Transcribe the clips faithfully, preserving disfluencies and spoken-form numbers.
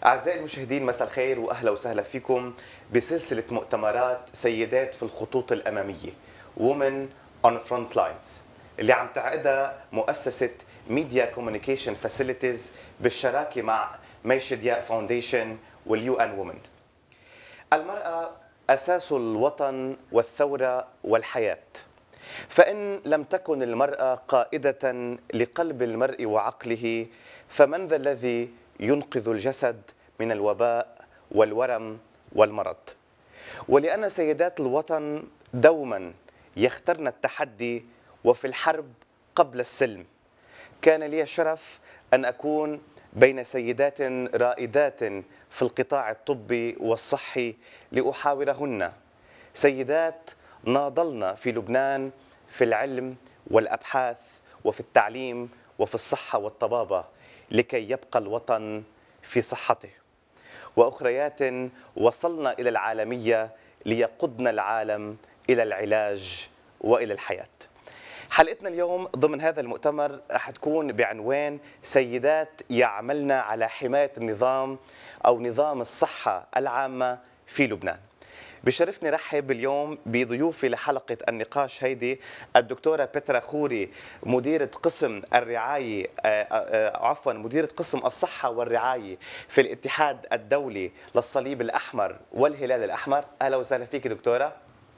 أعزائي المشاهدين مساء الخير وأهلا وسهلا فيكم بسلسلة مؤتمرات سيدات في الخطوط الأمامية Women on Front Lines اللي عم تعقدها مؤسسة Media Communication Facilities بالشراكة مع ميشديا فاونديشن واليو ان وومن. المرأة أساس الوطن والثورة والحياة، فإن لم تكن المرأة قائدة لقلب المرء وعقله فمن ذا الذي ينقذ الجسد من الوباء والورم والمرض؟ ولأن سيدات الوطن دوما يخترن التحدي وفي الحرب قبل السلم، كان لي الشرف أن أكون بين سيدات رائدات في القطاع الطبي والصحي لأحاورهن، سيدات ناضلن في لبنان في العلم والأبحاث وفي التعليم وفي الصحة والطبابة لكي يبقى الوطن في صحته، وأخريات وصلنا إلى العالمية ليقودن العالم إلى العلاج وإلى الحياة. حلقتنا اليوم ضمن هذا المؤتمر رح تكون بعنوان سيدات يعملن على حماية النظام أو نظام الصحة العامة في لبنان. بشرفني رحب اليوم بضيوفي لحلقة النقاش هيدي الدكتورة بيترا خوري، مديرة قسم الرعاية عفوا مديرة قسم الصحة والرعاية في الاتحاد الدولي للصليب الأحمر والهلال الأحمر. أهلا وسهلا فيك دكتورة.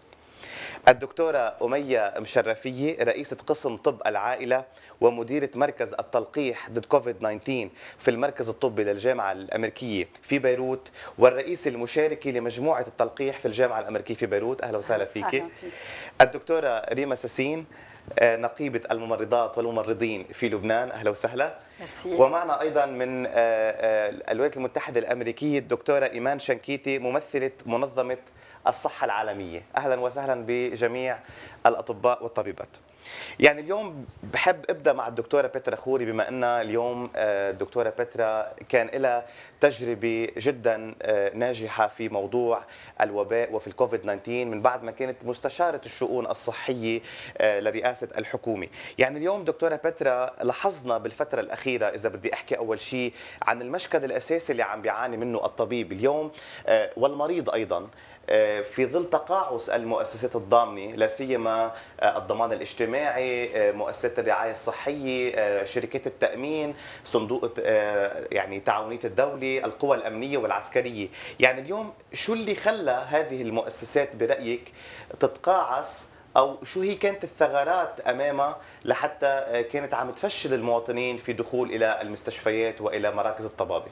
الدكتورة أمية مشرفية، رئيسة قسم طب العائلة ومديرة مركز التلقيح ضد كوفيد تسعة عشر في المركز الطبي للجامعة الأمريكية في بيروت، والرئيسة المشاركة لمجموعة التلقيح في الجامعة الأمريكية في بيروت. أهلا وسهلا فيك. الدكتورة ريما ساسين، نقيبة الممرضات والممرضين في لبنان. أهلا وسهلا. ومعنا أيضا من الولايات المتحدة الأمريكية الدكتورة إيمان شانكيتي، ممثلة منظمة الصحة العالمية. أهلا وسهلا بجميع الأطباء والطبيبات. يعني اليوم بحب ابدا مع الدكتوره بيترا خوري، بما ان اليوم الدكتوره بيترا كان لها تجربه جدا ناجحه في موضوع الوباء وفي الكوفيد تسعة عشر من بعد ما كانت مستشاره الشؤون الصحيه لرئاسه الحكومه. يعني اليوم دكتوره بيترا لاحظنا بالفتره الاخيره، اذا بدي احكي اول شيء عن المشكل الاساسي اللي عم بيعاني منه الطبيب اليوم والمريض ايضا في ظل تقاعس المؤسسات الضامنه، لا سيما الضمان الاجتماعي، مؤسسات الرعايه الصحيه، شركات التامين، صندوق يعني تعاونيه الدوله، القوى الامنيه والعسكريه. يعني اليوم شو اللي خلى هذه المؤسسات برايك تتقاعس، او شو هي كانت الثغرات امامها لحتى كانت عم تفشل المواطنين في دخول الى المستشفيات والى مراكز الطبابه؟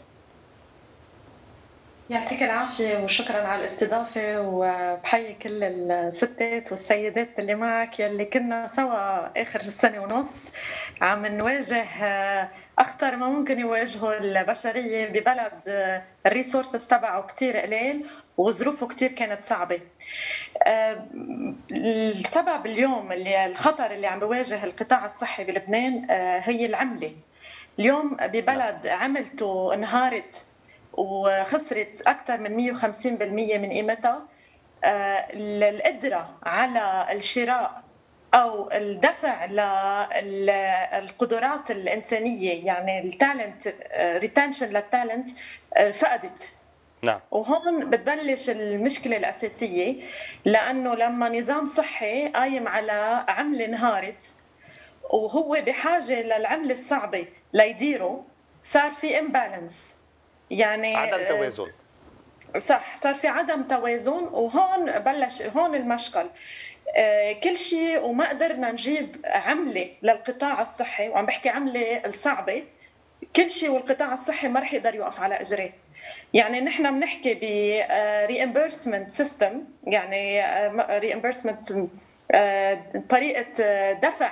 يعطيك العافية وشكرا على الاستضافة، وبحيي كل الستات والسيدات اللي معك يلي كنا سوا آخر سنة ونص عم نواجه أخطر ما ممكن يواجهه البشرية ببلد الريسورسز تبعه كتير قليل وظروفه كتير كانت صعبة. السبب اليوم اللي الخطر اللي عم بواجه القطاع الصحي بلبنان هي العملة. اليوم ببلد عملته انهارت وخسرت أكثر من مئة وخمسين بالمئة من قيمتها، القدرة على الشراء أو الدفع للقدرات الإنسانية، يعني التالنت ريتنشن للتالنت فقدت. نعم. وهون بتبلش المشكلة الأساسية، لأنه لما نظام صحي قايم على عملة انهارت وهو بحاجة للعملة الصعبة ليديره، صار في امبالانس، يعني عدم توازن. صح، صار في عدم توازن، وهون بلش هون المشكل. كل شيء وما قدرنا نجيب عملة للقطاع الصحي، وعم بحكي عملة الصعبة، كل شيء والقطاع الصحي ما رح يقدر يوقف على اجريه. يعني نحن بنحكي ب reimbursement system، يعني reimbursement طريقة دفع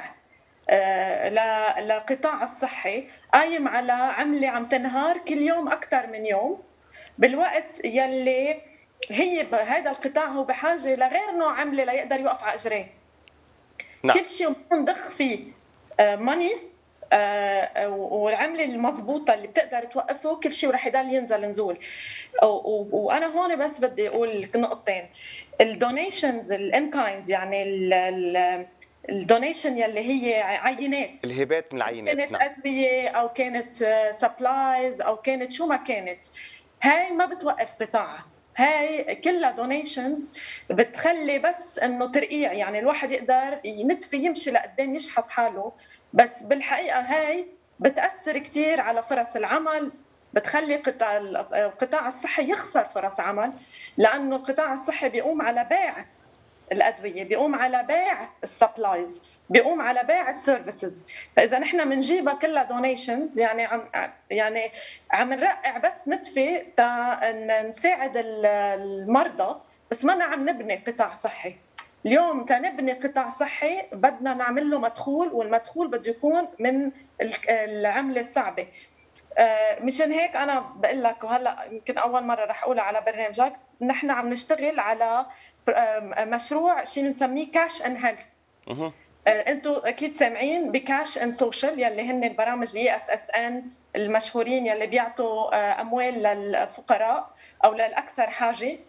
لقطاع الصحي قايم على عملة عم تنهار كل يوم أكثر من يوم، بالوقت يلي هي هذا القطاع هو بحاجة لغير نوع عملة ليقدر يوقف على اجريه. نعم. كل شيء بنضخ فيه ماني والعملة المضبوطة اللي بتقدر توقفه، كل شيء ورح يضل ينزل نزول. وأنا هون بس بدي أقول نقطتين. الدونيشنز الان كايند، يعني الدونيشن يلي هي عينات، الهبات من العينات، كانت أدوية أو كانت سبلايز أو كانت شو ما كانت، هاي ما بتوقف قطاعها، هاي كلها دونيشنز بتخلي بس انه ترقيع، يعني الواحد يقدر ينتفي يمشي لقدام يشحط حاله، بس بالحقيقه هاي بتاثر كثير على فرص العمل، بتخلي قطاع القطاع الصحي يخسر فرص عمل، لانه القطاع الصحي بيقوم على بيع الادويه، بيقوم على بيع السبلايز، بيقوم على بيع السيرفيسز. فاذا نحن بنجيبها كلها دونيشنز، يعني عم يعني عم نرقع بس نتفي تا نساعد المرضى، بس ما عم نبني قطاع صحي. اليوم تنبني قطاع صحي بدنا نعمل له مدخول، والمدخول بده يكون من العمله الصعبه. مشان هيك انا بقول لك، وهلا يمكن اول مره رح اقولها على برنامجك، نحن عم نشتغل على مشروع شيء بنسميه كاش ان هيلث. انتم اكيد سامعين بكاش ان سوشيال، يلي هن البرامج اي اس اس ان المشهورين يلي بيعطوا اموال للفقراء او للاكثر حاجه.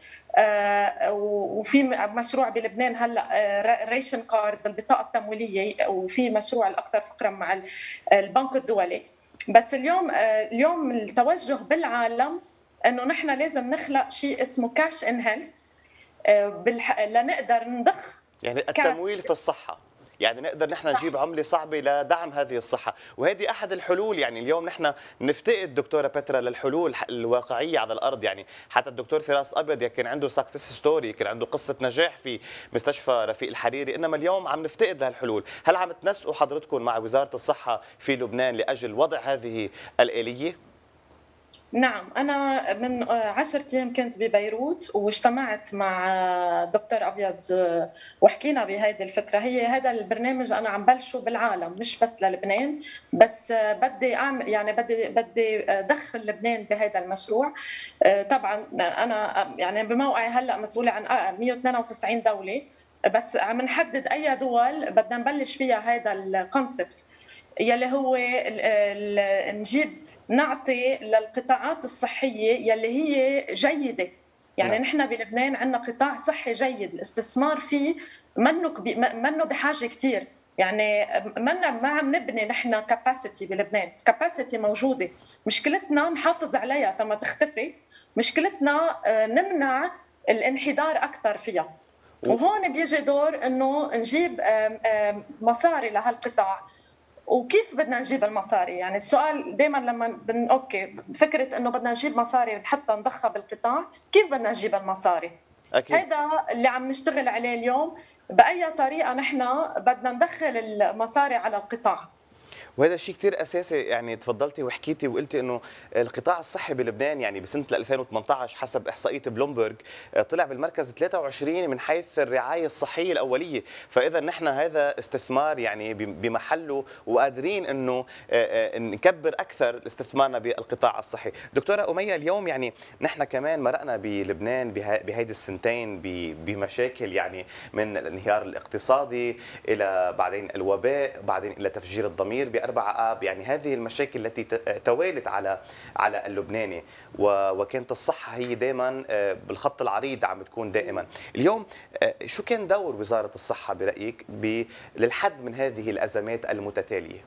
وفي مشروع بلبنان هلا ريشن كارد، البطاقه التمويليه، وفي مشروع الاكثر فقرا مع البنك الدولي. بس اليوم اليوم التوجه بالعالم انه نحن لازم نخلق شيء اسمه كاش ان هيلث لنقدر نضخ يعني التمويل في الصحه، يعني نقدر نحن نجيب عمله صعبه لدعم هذه الصحه، وهذه احد الحلول. يعني اليوم نحن نفتقد دكتوره بترا للحلول الواقعيه على الارض. يعني حتى الدكتور فراس ابيض كان عنده سكسس ستوري، كان عنده قصه نجاح في مستشفى رفيق الحريري، انما اليوم عم نفتقد لهالحلول. هل عم تنسقوا حضرتكم مع وزاره الصحه في لبنان لاجل وضع هذه الاليه؟ نعم، أنا من عشرة أيام كنت ببيروت واجتمعت مع دكتور أبيض وحكينا بهذه الفكرة. هي هذا البرنامج أنا عم بلشه بالعالم مش بس للبنان، بس بدي أعمل يعني بدي بدي أدخل لبنان بهذا المشروع. طبعا أنا يعني بموقعي هلا مسؤولة عن مئة واثنين وتسعين دولة، بس عم نحدد أي دول بدنا نبلش فيها هذا الكونسبت، يلي هو نجيب نعطي للقطاعات الصحية يلي هي جيدة. يعني نعم. نحن بلبنان عندنا قطاع صحي جيد، الاستثمار فيه منه منه بحاجة كتير. يعني منا ما عم نبني نحن كاباسيتي بلبنان، كاباسيتي موجودة، مشكلتنا نحافظ عليها تما تختفي، مشكلتنا نمنع الانحدار أكثر فيها. وهون بيجي دور انه نجيب مصاري لهالقطاع. وكيف بدنا نجيب المصاري؟ يعني السؤال دائما لما بن... اوكي فكره انه بدنا نجيب مصاري حتى نضخها بالقطاع، كيف بدنا نجيب المصاري؟ أكيد. هذا اللي عم نشتغل عليه اليوم، باي طريقه نحن بدنا ندخل المصاري على القطاع. وهذا شيء كثير اساسي. يعني تفضلتي وحكيتي وقلتي انه القطاع الصحي بلبنان يعني بسنه ألفين وثمانية عشر حسب احصائيه بلومبرج طلع بالمركز ثلاثة وعشرين من حيث الرعايه الصحيه الاوليه، فاذا نحن هذا استثمار يعني بمحله، وقادرين انه نكبر اكثر استثمارنا بالقطاع الصحي. دكتوره أمية، اليوم يعني نحن كمان مرقنا بلبنان بهيدي السنتين بمشاكل، يعني من الانهيار الاقتصادي الى بعدين الوباء، بعدين الى تفجير الضمير بأربعة آب. يعني هذه المشاكل التي توالت على على اللبناني، وكانت الصحة هي دائما بالخط العريض عم بتكون دائما. اليوم شو كان دور وزارة الصحة برأيك للحد من هذه الأزمات المتتالية؟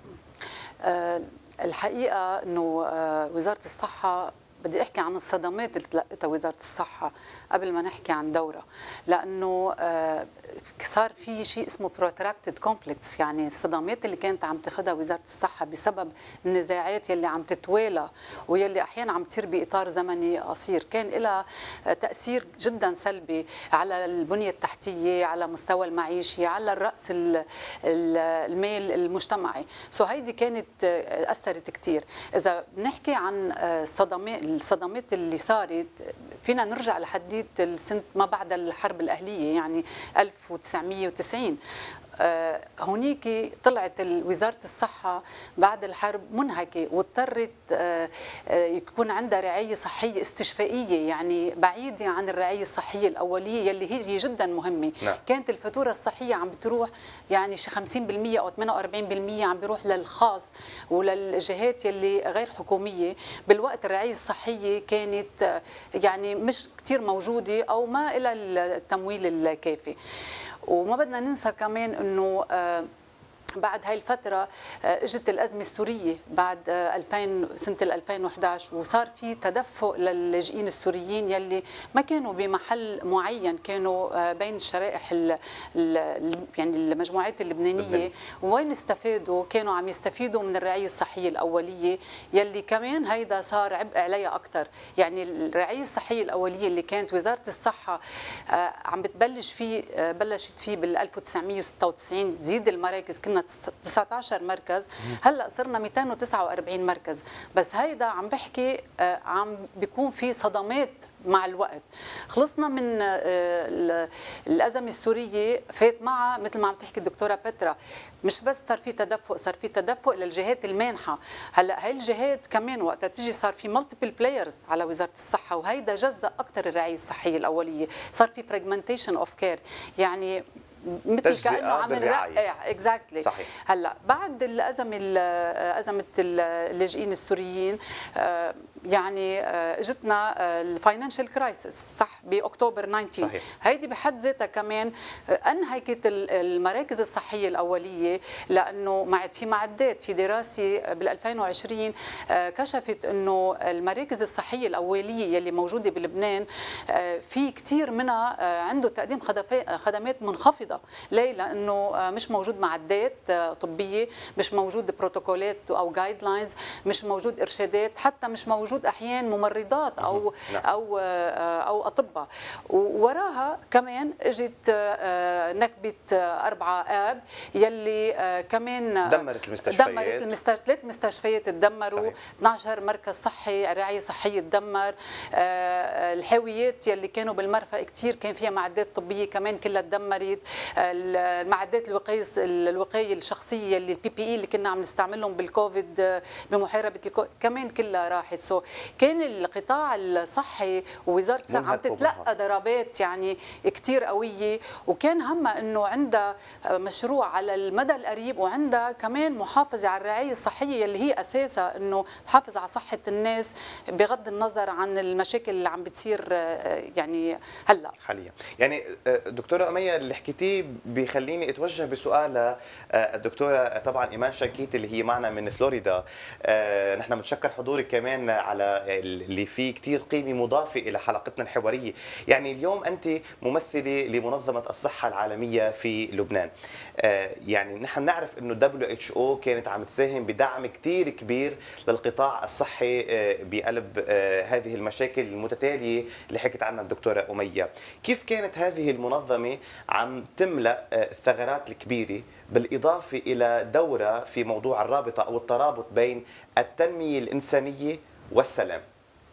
الحقيقة أنه وزارة الصحة، بدي احكي عن الصدمات اللي تلقتها وزاره الصحه قبل ما نحكي عن دورها، لانه صار في شيء اسمه بروتراكتد كومبلكس، يعني الصدمات اللي كانت عم تاخذها وزاره الصحه بسبب النزاعات يلي عم تتوالى ويلي احيانا عم تصير باطار زمني قصير، كان لها تاثير جدا سلبي على البنيه التحتيه، على مستوى المعيشي، على الراس المال المجتمعي. سو هيدي كانت اثرت كثير. اذا بنحكي عن الصدمات الصدمات اللي صارت، فينا نرجع لحديث السنة ما بعد الحرب الأهلية، يعني ألف وتسعمئة وتسعين. آه هونيك طلعت وزارة الصحة بعد الحرب منهكة، واضطرت آه آه يكون عندها رعاية صحية استشفائية، يعني بعيدة عن الرعاية الصحية الأولية يلي هي جدا مهمة. نعم. كانت الفاتورة الصحية عم بتروح يعني شي خمسين بالمئة أو ثمانية وأربعين بالمئة عم بيروح للخاص وللجهات يلي غير حكومية، بالوقت الرعاية الصحية كانت يعني مش كتير موجودة أو ما إلى التمويل الكافي. وما بدنا ننسى كمان انه بعد هاي الفترة اجت الأزمة السورية بعد ألفين سنة ألفين وإحدى عشر، وصار في تدفق للاجئين السوريين يلي ما كانوا بمحل معين، كانوا بين الشرائح ال ال يعني المجموعات اللبنانية. وين استفادوا؟ كانوا عم يستفيدوا من الرعاية الصحية الأولية يلي كمان هيدا صار عبء عليها أكثر. يعني الرعاية الصحية الأولية اللي كانت وزارة الصحة عم بتبلش فيه بلشت فيه بال ألف وتسعمية وستة وتسعين تزيد المراكز، كنا تسعة عشر مركز، هلا صرنا مئتين وتسعة وأربعين مركز. بس هيدا عم بحكي عم بيكون في صدمات مع الوقت. خلصنا من الأزمة السورية، فات معها مثل ما عم تحكي الدكتورة بترا، مش بس صار في تدفق، صار في تدفق للجهات المانحة. هلا هاي الجهات كمان وقتها تيجي صار في مالتيبل بلايرز على وزارة الصحة، وهيدا جزأ أكثر الرعاية الصحية الأولية، صار في فراجمنتيشن اوف كير، يعني مثل كأنه عم نرقع. اكزاكتلي. صحيح. هلا بعد الأزمة أزمة اللاجئين السوريين يعني اجتنا الفاينانشال كرايسيس صح باكتوبر تسعة عشر. صحيح. هيدي بحد ذاتها كمان انهكت المراكز الصحيه الاوليه، لانه ما عاد في معدات. في دراسه بال ألفين وعشرين كشفت انه المراكز الصحيه الاوليه يلي موجوده بلبنان في كثير منها عنده تقديم خدمات منخفضه. ليه؟ لانه مش موجود معدات طبيه، مش موجود بروتوكولات او جايد لاينز، مش موجود ارشادات، حتى مش موجود احيانا ممرضات او او او اطباء. ووراها كمان اجت نكبه أربعة آب يلي كمان دمرت المستشفيات، دمرت المستشفيات، ثلاث مستشفيات تدمروا، اثني عشر مركز صحي رعايه صحيه تدمر، الحاويات يلي كانوا بالمرفأ كثير كان فيها معدات طبيه كمان كلها تدمرت، المعدات الوقايه الوقايه الشخصيه اللي البي بي اي اللي كنا عم نستعملهم بالكوفيد بمحاربه الكوفيد كمان كلها راحت. سو كان القطاع الصحي ووزاره الصحه عم تتلقى ضربات يعني كثير قويه، وكان همها انه عندها مشروع على المدى القريب، وعندها كمان محافظه على الرعايه الصحيه اللي هي اساسها انه تحافظ على صحه الناس بغض النظر عن المشاكل اللي عم بتصير يعني هلا حاليا. يعني دكتوره أمية اللي حكيتيه بيخليني اتوجه بسؤال للدكتوره طبعا ايمان شانكيتي اللي هي معنا من فلوريدا. نحن بنتشكر حضورك كمان على اللي فيه كثير قيمه مضافه الى حلقتنا الحواريه. يعني اليوم انت ممثله لمنظمه الصحه العالميه في لبنان. يعني نحن نعرف انه دبليو اتش او كانت عم تساهم بدعم كثير كبير للقطاع الصحي بقلب هذه المشاكل المتتاليه اللي حكت عنها الدكتوره أمية. كيف كانت هذه المنظمه عم تملأ الثغرات الكبيره بالاضافه الى دورها في موضوع الرابطه او الترابط بين التنميه الانسانيه والسلام؟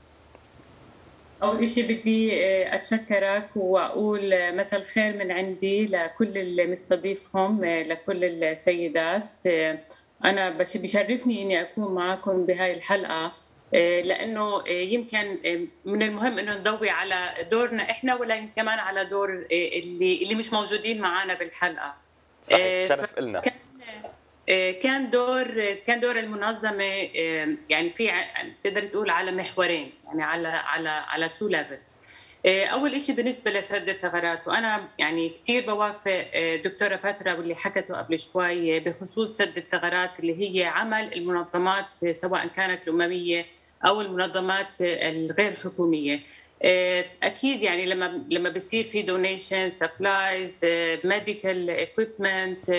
أول شيء بدي أتشكرك وأقول مساء الخير من عندي لكل اللي مستضيفهم، لكل السيدات. أنا بشرفني إني أكون معكم بهاي الحلقة، لأنه يمكن من المهم إنه نضوي على دورنا إحنا، ولكن كمان على دور اللي اللي مش موجودين معنا بالحلقة. صحيح، شرف إلنا. كان دور كان دور المنظمه يعني في تقدر تقول على محورين، يعني على على على تو ليفلز. اول شيء بالنسبه لسد الثغرات، وانا يعني كثير بوافق دكتوره باترا واللي حكته قبل شوي بخصوص سد الثغرات اللي هي عمل المنظمات سواء كانت الامميه او المنظمات الغير حكوميه. اكيد يعني لما لما بصير في دونيشن سبلايز ميديكال اكويبمنت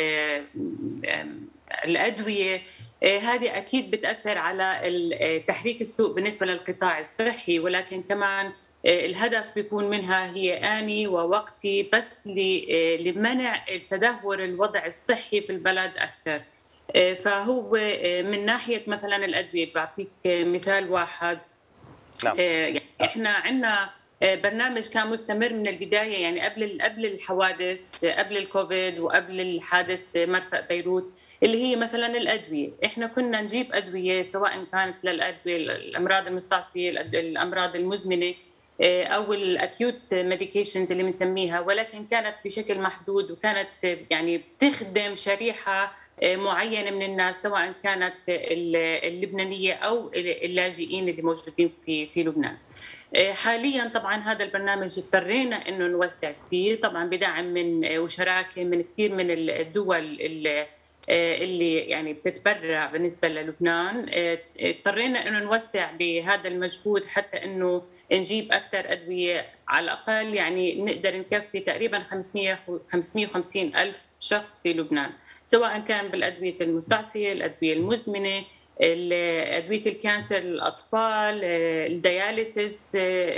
الادويه، هذه اكيد بتاثر على تحريك السوق بالنسبه للقطاع الصحي، ولكن كمان الهدف بيكون منها هي آني ووقتي بس لمنع التدهور الوضع الصحي في البلد اكثر. فهو من ناحيه مثلا الادويه، بعطيك مثال واحد. نعم. يعني احنا عندنا برنامج كان مستمر من البدايه، يعني قبل قبل الحوادث، قبل الكوفيد وقبل الحادث مرفأ بيروت، اللي هي مثلا الادويه. احنا كنا نجيب ادويه سواء كانت للادويه الامراض المستعصيه، الامراض المزمنه او الاكيوت ميديكيشنز اللي بنسميها، ولكن كانت بشكل محدود وكانت يعني بتخدم شريحه معينه من الناس سواء كانت اللبنانيه او اللاجئين اللي موجودين في في لبنان. حاليا طبعا هذا البرنامج اضطرينا انه نوسع فيه، طبعا بدعم من وشراكه من كثير من الدول اللي يعني بتتبرع بالنسبه للبنان، اضطرينا انه نوسع بهذا المجهود حتى انه نجيب اكثر ادويه، على الاقل يعني نقدر نكفي تقريبا خمسمئة وخمسين الف شخص في لبنان، سواء كان بالادويه المستعصيه، الادويه المزمنه، ادويه الكانسر للاطفال، الدياليسيس،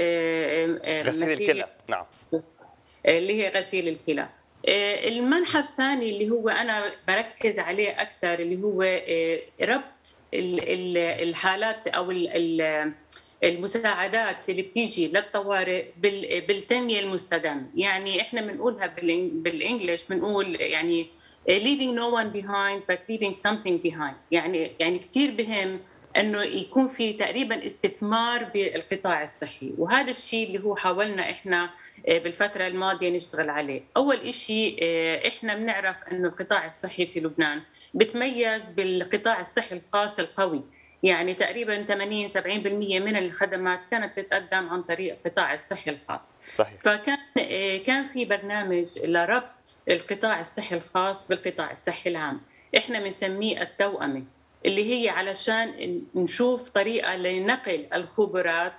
غسيل الكلى. نعم، اللي هي غسيل الكلى. المنحى الثاني اللي هو أنا بركز عليه أكثر اللي هو ربط الحالات أو المساعدات اللي بتيجي للطوارئ بالتنمية المستدامة. يعني إحنا بنقولها بالإنجليش بنقول يعني leaving no one behind but leaving something behind. يعني يعني كثير بهم انه يكون في تقريبا استثمار بالقطاع الصحي، وهذا الشيء اللي هو حاولنا احنا بالفتره الماضيه نشتغل عليه. اول شيء احنا بنعرف انه القطاع الصحي في لبنان بتميز بالقطاع الصحي الخاص القوي، يعني تقريبا ثمانين سبعين بالمئة من الخدمات كانت تتقدم عن طريق القطاع الصحي الخاص. صحيح. فكان كان في برنامج لربط القطاع الصحي الخاص بالقطاع الصحي العام، احنا بنسميه التوأمه، اللي هي علشان نشوف طريقه لنقل الخبرات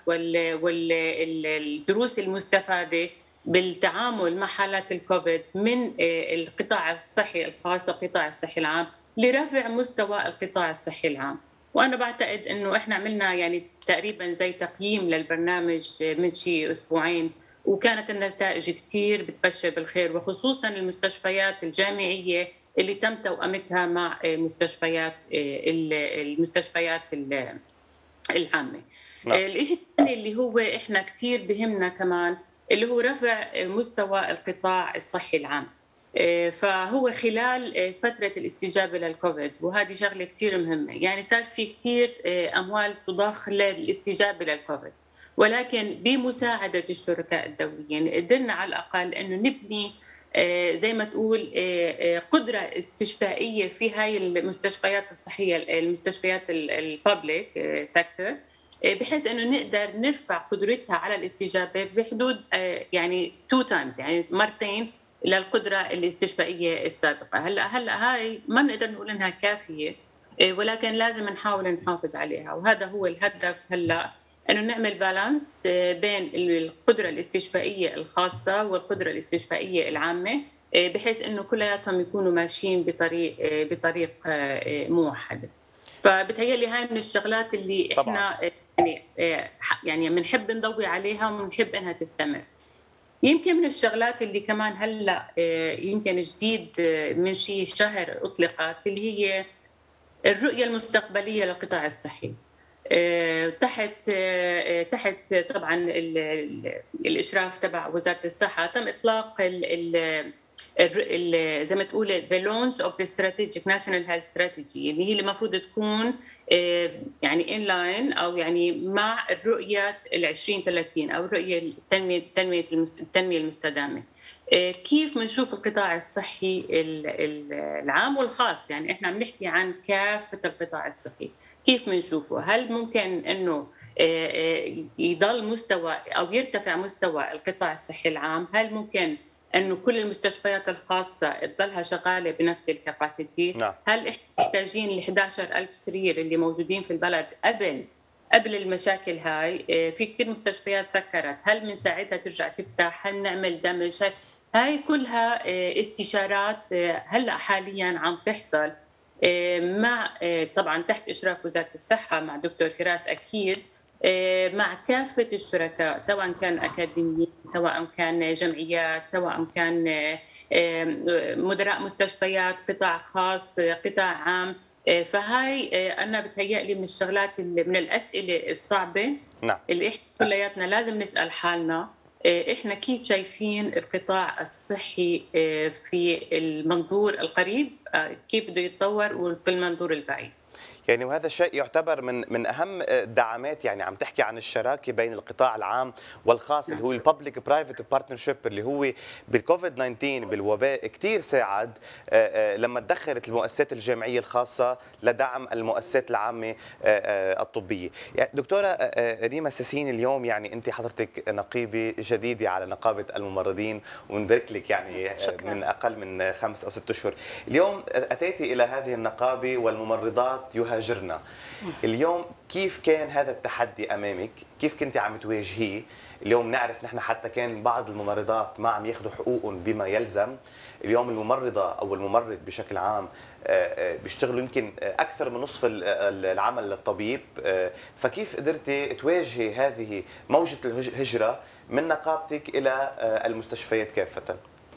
والدروس المستفاده بالتعامل مع حالات الكوفيد من القطاع الصحي الخاص للقطاع الصحي العام لرفع مستوى القطاع الصحي العام. وانا بعتقد انه احنا عملنا يعني تقريبا زي تقييم للبرنامج من شيء اسبوعين، وكانت النتائج كثير بتبشر بالخير، وخصوصا المستشفيات الجامعيه اللي تم توأمتها مع مستشفيات المستشفيات العامه. نعم. الشيء الثاني اللي هو احنا كثير بهمنا كمان اللي هو رفع مستوى القطاع الصحي العام. فهو خلال فترة الاستجابة للكوفيد، وهذه شغلة كثير مهمة، يعني صار في كثير أموال تضخ للاستجابة للكوفيد، ولكن بمساعدة الشركاء الدوليين قدرنا على الأقل أنه نبني زي ما تقول قدرة استشفائية في هاي المستشفيات الصحية، المستشفيات البابليك سيكتور، بحيث انه نقدر نرفع قدرتها على الاستجابه بحدود يعني تو تايمز، يعني مرتين للقدره الاستشفائيه السابقه. هلا هلا هاي ما بنقدر نقول انها كافيه، ولكن لازم نحاول نحافظ عليها، وهذا هو الهدف هلا، انه نعمل بالانس بين القدره الاستشفائيه الخاصه والقدره الاستشفائيه العامه، بحيث انه كلياتهم يكونوا ماشيين بطريق بطريق موحد. فبتهيألي هاي من الشغلات اللي احنا طبعاً. يعني يعني بنحب نضوي عليها وبنحب انها تستمر. يمكن من الشغلات اللي كمان هلا يمكن جديد من شيء شهر اطلقت اللي هي الرؤيه المستقبليه للقطاع الصحي، تحت تحت طبعا الاشراف تبع وزاره الصحه. تم اطلاق ال ال زي ما تقول the launch of the strategic national health strategy، اللي هي المفروض تكون يعني in line او يعني مع الرؤيه ال عشرين ثلاثين او الرؤيه التنميه التنميه التنميه المستدامه. كيف بنشوف القطاع الصحي العام والخاص، يعني احنا عم نحكي عن كافه القطاع الصحي، كيف بنشوفه؟ هل ممكن انه يضل مستوى او يرتفع مستوى القطاع الصحي العام؟ هل ممكن انه كل المستشفيات الخاصه تضلها شغاله بنفس الكاباسيتي؟ نعم. هل احنا محتاجين ال إحدى عشر ألف سرير اللي موجودين في البلد قبل قبل المشاكل هاي؟ في كثير مستشفيات سكرت، هل من ساعتها ترجع تفتح؟ هل نعمل دمج؟ هاي كلها استشارات هلا حاليا عم تحصل مع طبعا تحت اشراف وزاره الصحه مع دكتور فراس اكيد، مع كافة الشركاء، سواء كان أكاديميين، سواء كان جمعيات، سواء كان مدراء مستشفيات، قطاع خاص، قطاع عام. فهاي أنا بتهيألي من الشغلات اللي من الأسئلة الصعبة. نعم. اللي إحنا كلياتنا لازم نسأل حالنا، إحنا كيف شايفين القطاع الصحي في المنظور القريب، كيف بده يتطور، وفي المنظور البعيد. يعني وهذا الشيء يعتبر من من اهم الدعامات، يعني عم تحكي عن الشراكه بين القطاع العام والخاص اللي هو الببليك برايفت بارتنرشيب، اللي هو بالكوفيد تسعة عشر بالوباء كثير ساعد لما تدخلت المؤسسات الجامعيه الخاصه لدعم المؤسسات العامه الطبيه. يعني دكتوره ريما ساسين، اليوم يعني انت حضرتك نقيبه جديده على نقابه الممرضين، ونبارك لك يعني شكرا. من اقل من خمس او ست اشهر اليوم اتيتي الى هذه النقابه والممرضات يهاجرنا. اليوم كيف كان هذا التحدي امامك؟ كيف كنت عم تواجهيه؟ اليوم نعرف نحن حتى كان بعض الممرضات ما عم ياخذوا حقوقهم بما يلزم. اليوم الممرضه او الممرض بشكل عام بيشتغلوا يمكن اكثر من نصف العمل للطبيب، فكيف قدرتي تواجهي هذه موجه الهجره من نقابتك الى المستشفيات كافه؟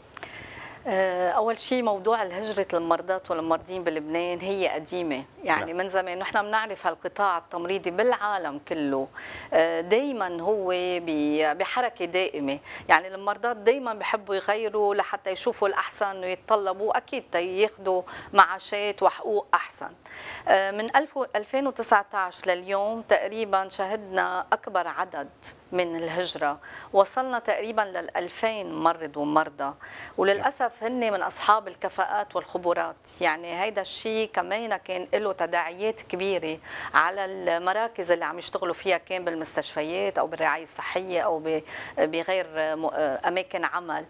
أول شيء موضوع الهجرة المرضات والممرضين بلبنان هي قديمة، يعني لا. من زمان نحن بنعرف هالقطاع التمريضي بالعالم كله دايما هو بحركة دائمة، يعني المرضات دايما بحبوا يغيروا لحتى يشوفوا الأحسن ويتطلبوا أكيد ياخذوا معاشات وحقوق أحسن. من ألفين وتسعة عشر لليوم تقريبا شهدنا أكبر عدد من الهجرة، وصلنا تقريبا للألفين ممرض ومرضى، وللأسف هن من أصحاب الكفاءات والخبرات. يعني هيدا الشيء كمان كان له تداعيات كبيرة على المراكز اللي عم يشتغلوا فيها، كان بالمستشفيات أو بالرعاية الصحية أو بغير أماكن عمل.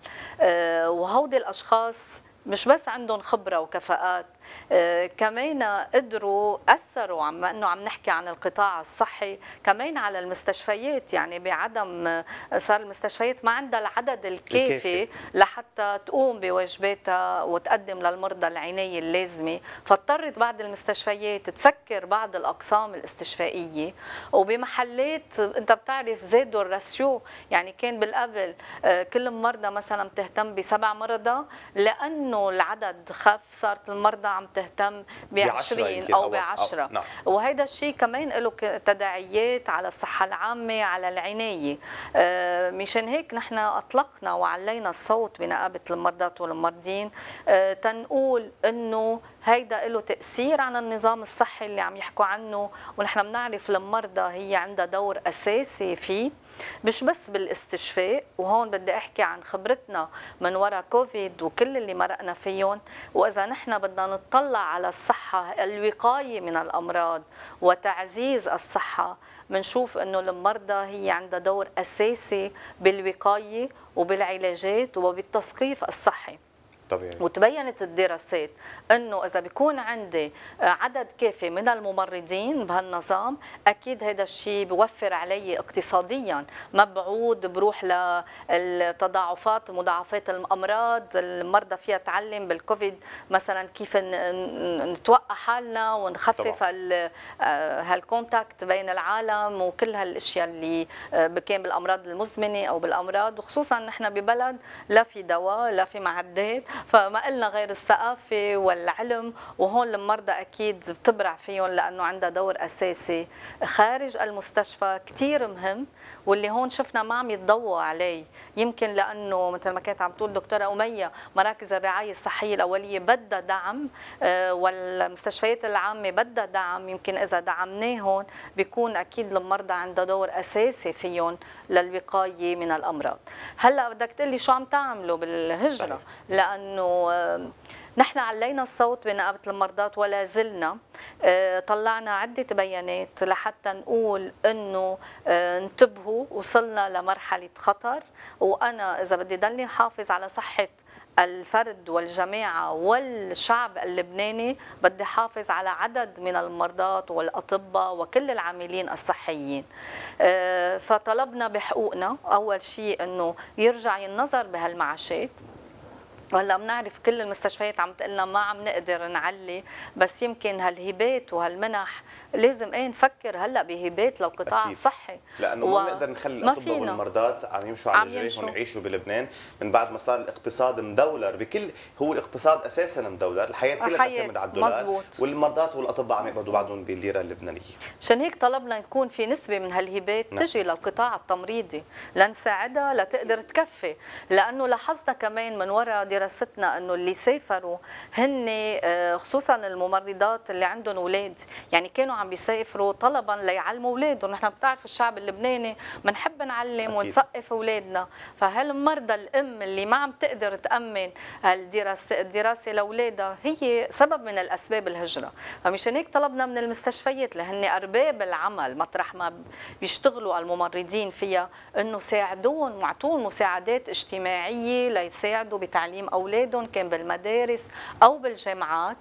وهودي الأشخاص مش بس عندهم خبرة وكفاءات، آه كمان قدروا أثروا، عم أنه عم نحكي عن القطاع الصحي كمان على المستشفيات، يعني بعدم صار المستشفيات ما عندها العدد الكافي, الكافي لحتى تقوم بواجباتها وتقدم للمرضى العناية اللازمة، فاضطرت بعض المستشفيات تسكر بعض الأقسام الاستشفائية. وبمحلات أنت بتعرف زادوا الراسيو، يعني كان بالقبل آه كل مرضى مثلا بتهتم بسبع مرضى، لأنه العدد خف صارت المرضى عم تهتم بعشرين أو بعشرة، نعم. وهذا الشيء كمان له تداعيات على الصحة العامة، على العناية. آه مشان هيك نحن أطلقنا وعلينا الصوت بنقابة المرضات والممرضين آه تنقول إنه هيدا له تأثير على النظام الصحي اللي عم يحكوا عنه، ونحن بنعرف المرضى هي عندها دور أساسي فيه، مش بس بالاستشفاء. وهون بدي أحكي عن خبرتنا من وراء كوفيد وكل اللي مرقنا فيهم. وإذا نحن بدنا نطلع على الصحة، الوقاية من الأمراض وتعزيز الصحة، بنشوف إنه المرضى هي عندها دور أساسي بالوقاية وبالعلاجات وبالتثقيف الصحي. طبيعي. وتبينت الدراسات انه اذا بيكون عندي عدد كافي من الممرضين بهالنظام، اكيد هذا الشيء بيوفر علي اقتصاديا، ما بعود بروح للتضاعفات مضاعفات الامراض. المرضى فيها تعلم بالكوفيد مثلا كيف نتوقع حالنا ونخفف هالكونتاكت بين العالم وكل هالاشياء اللي كان بالامراض المزمنه او بالامراض، وخصوصا نحن ببلد لا في دواء لا في معدات، فما قلنا غير الثقافة والعلم. وهون المرضى أكيد بتبرع فيهم لأنه عندها دور أساسي خارج المستشفى كتير مهم، واللي هون شفنا ما عم يتضوى عليه. يمكن لأنه مثل ما كانت عم تقول دكتورة أمية، مراكز الرعاية الصحية الأولية بدها دعم، والمستشفيات العامة بدها دعم. يمكن إذا دعمناهم بيكون أكيد المرضى عندها دور أساسي فيهم للوقاية من الأمراض. هلأ بدك تقلي شو عم تعملوا بالهجرة؟ لأنه نحن علينا الصوت بنقابة المرضات ولا زلنا. طلعنا عدة بيانات لحتى نقول انه انتبهوا، وصلنا لمرحلة خطر. وانا اذا بدي ضلني حافظ على صحة الفرد والجماعة والشعب اللبناني، بدي حافظ على عدد من المرضات والأطباء وكل العاملين الصحيين. فطلبنا بحقوقنا. أول شيء أنه يرجع النظر بهالمعاشات. وهلا بنعرف كل المستشفيات عم تقلنا ما عم نقدر نعلي، بس يمكن هالهبات وهالمنح لازم ايه نفكر هلا بهبات للقطاع الصحي، لانه ما بنقدر نخلي الاطباء والمرضات عم يمشوا على رجليهم ويعيشوا بلبنان من بعد ما صار الاقتصاد مدولر. بكل هو الاقتصاد اساسا مدولر، الحياه كلها تعتمد على الدولار، مزبوط. والمرضات والاطباء عم يقبضوا بعضهم بالليره اللبنانيه. مشان هيك طلبنا يكون في نسبه من هالهبات نعم. تجي للقطاع التمريضي لنساعدها لتقدر تكفي، لانه لاحظنا كمان من وراء دراستنا انه اللي سافروا هن خصوصا الممرضات اللي عندهم اولاد، يعني كانوا عم بيسافروا طلبا ليعلموا اولادهم. نحن بتعرفوا الشعب اللبناني بنحب نعلم ونثقف اولادنا، فهالمرضى الام اللي ما عم تقدر تامن الدراسه الدراسه لاولادها هي سبب من الاسباب الهجره. فمشان هيك طلبنا من المستشفيات اللي هن ارباب العمل مطرح ما بيشتغلوا الممرضين فيها انه ساعدوهم واعطوهم مساعدات اجتماعيه ليساعدوا بتعليم اولادهم كان بالمدارس او بالجامعات.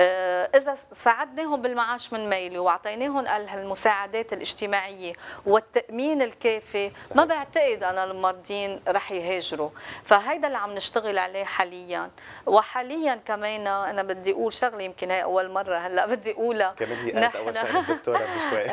اذا ساعدناهم بالمعاش من ميلي واعطيناهم المساعدات الاجتماعيه والتامين الكافي ما بعتقد انا المرضين رح يهاجروا. فهيدا اللي عم نشتغل عليه حاليا. وحاليا كمان انا بدي اقول شغله يمكن هي اول مره هلا بدي اقولها كمان هي قالت اول شغله الدكتوره بشوي.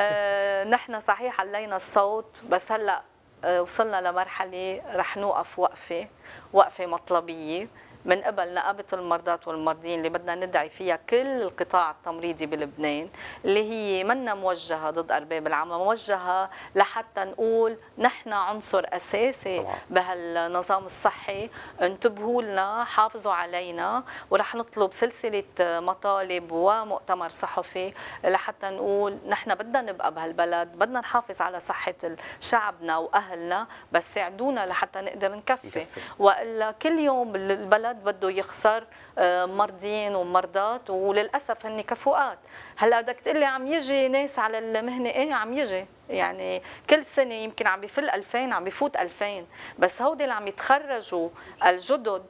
نحن صحيح علينا الصوت بس هلا وصلنا لمرحله رح نوقف وقفه وقفه مطلبيه من قبل نقابة المرضات والمرضين اللي بدنا ندعي فيها كل القطاع التمريضي بلبنان، اللي هي منا موجهة ضد أرباب العمل، موجهة لحتى نقول نحن عنصر أساسي طبعا بهالنظام الصحي، انتبهوا لنا، حافظوا علينا، ورح نطلب سلسلة مطالب ومؤتمر صحفي لحتى نقول نحن بدنا نبقى بهالبلد، بدنا نحافظ على صحة شعبنا وأهلنا، بس ساعدونا لحتى نقدر نكفي. وإلا كل يوم البلد بده يخسر مرضين ومرضات، وللاسف هن كفؤات. هلا بدك تقول لي عم يجي ناس على المهنه، ايه عم يجي، يعني كل سنه يمكن عم بيفل ألفين، عم بيفوت ألفين، بس هودي اللي عم يتخرجوا الجدد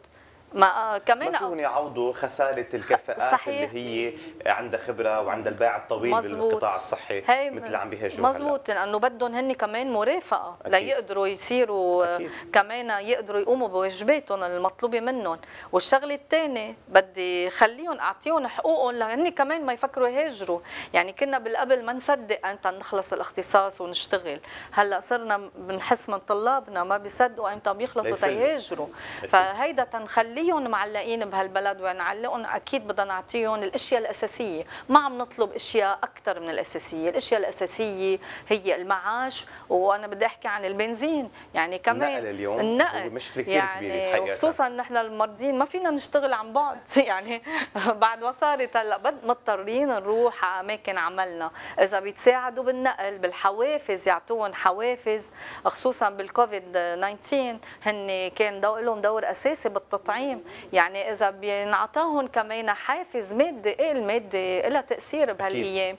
ما كمان ما فيهم يعوضوا خساره الكفاءات صحيح. اللي هي عندها خبره وعندها الباع الطويل مزبوط. بالقطاع الصحي مثل اللي عم بيهاجروا مزبوط، لانه بدهم هن كمان مرافقه ليقدروا يصيروا أكيد. كمان يقدروا يقوموا بواجباتهم المطلوبه منهم. والشغله الثانيه بدي خليهم اعطيهم حقوقهم لهن كمان ما يفكروا يهاجروا. يعني كنا بالقبل ما نصدق امتى نخلص الاختصاص ونشتغل، هلا صرنا بنحس من طلابنا ما بيصدقوا امتى بيخلصوا تيهاجروا. فهيدا تنخلي خليهم معلقين بهالبلد ونعلقهم. اكيد بدنا نعطيهم الاشياء الاساسيه، ما عم نطلب اشياء اكثر من الاساسيه. الاشياء الاساسيه هي المعاش، وانا بدي احكي عن البنزين. يعني كمان النقل اليوم النقل هو مشكله كثير يعني كبيره حقيقه، خصوصا نحن المرضين ما فينا نشتغل عن بعد يعني بعد ما صارت هلا مضطرين نروح على اماكن عملنا. اذا بيتساعدوا بالنقل بالحوافز، يعطوهم حوافز خصوصا بالكوفيد تسعة عشر، هن كان لهم دور اساسي بالتطعيم. يعني اذا بينعطاهم كمان حافز مادي، ايه الماده لها تاثير بهالايام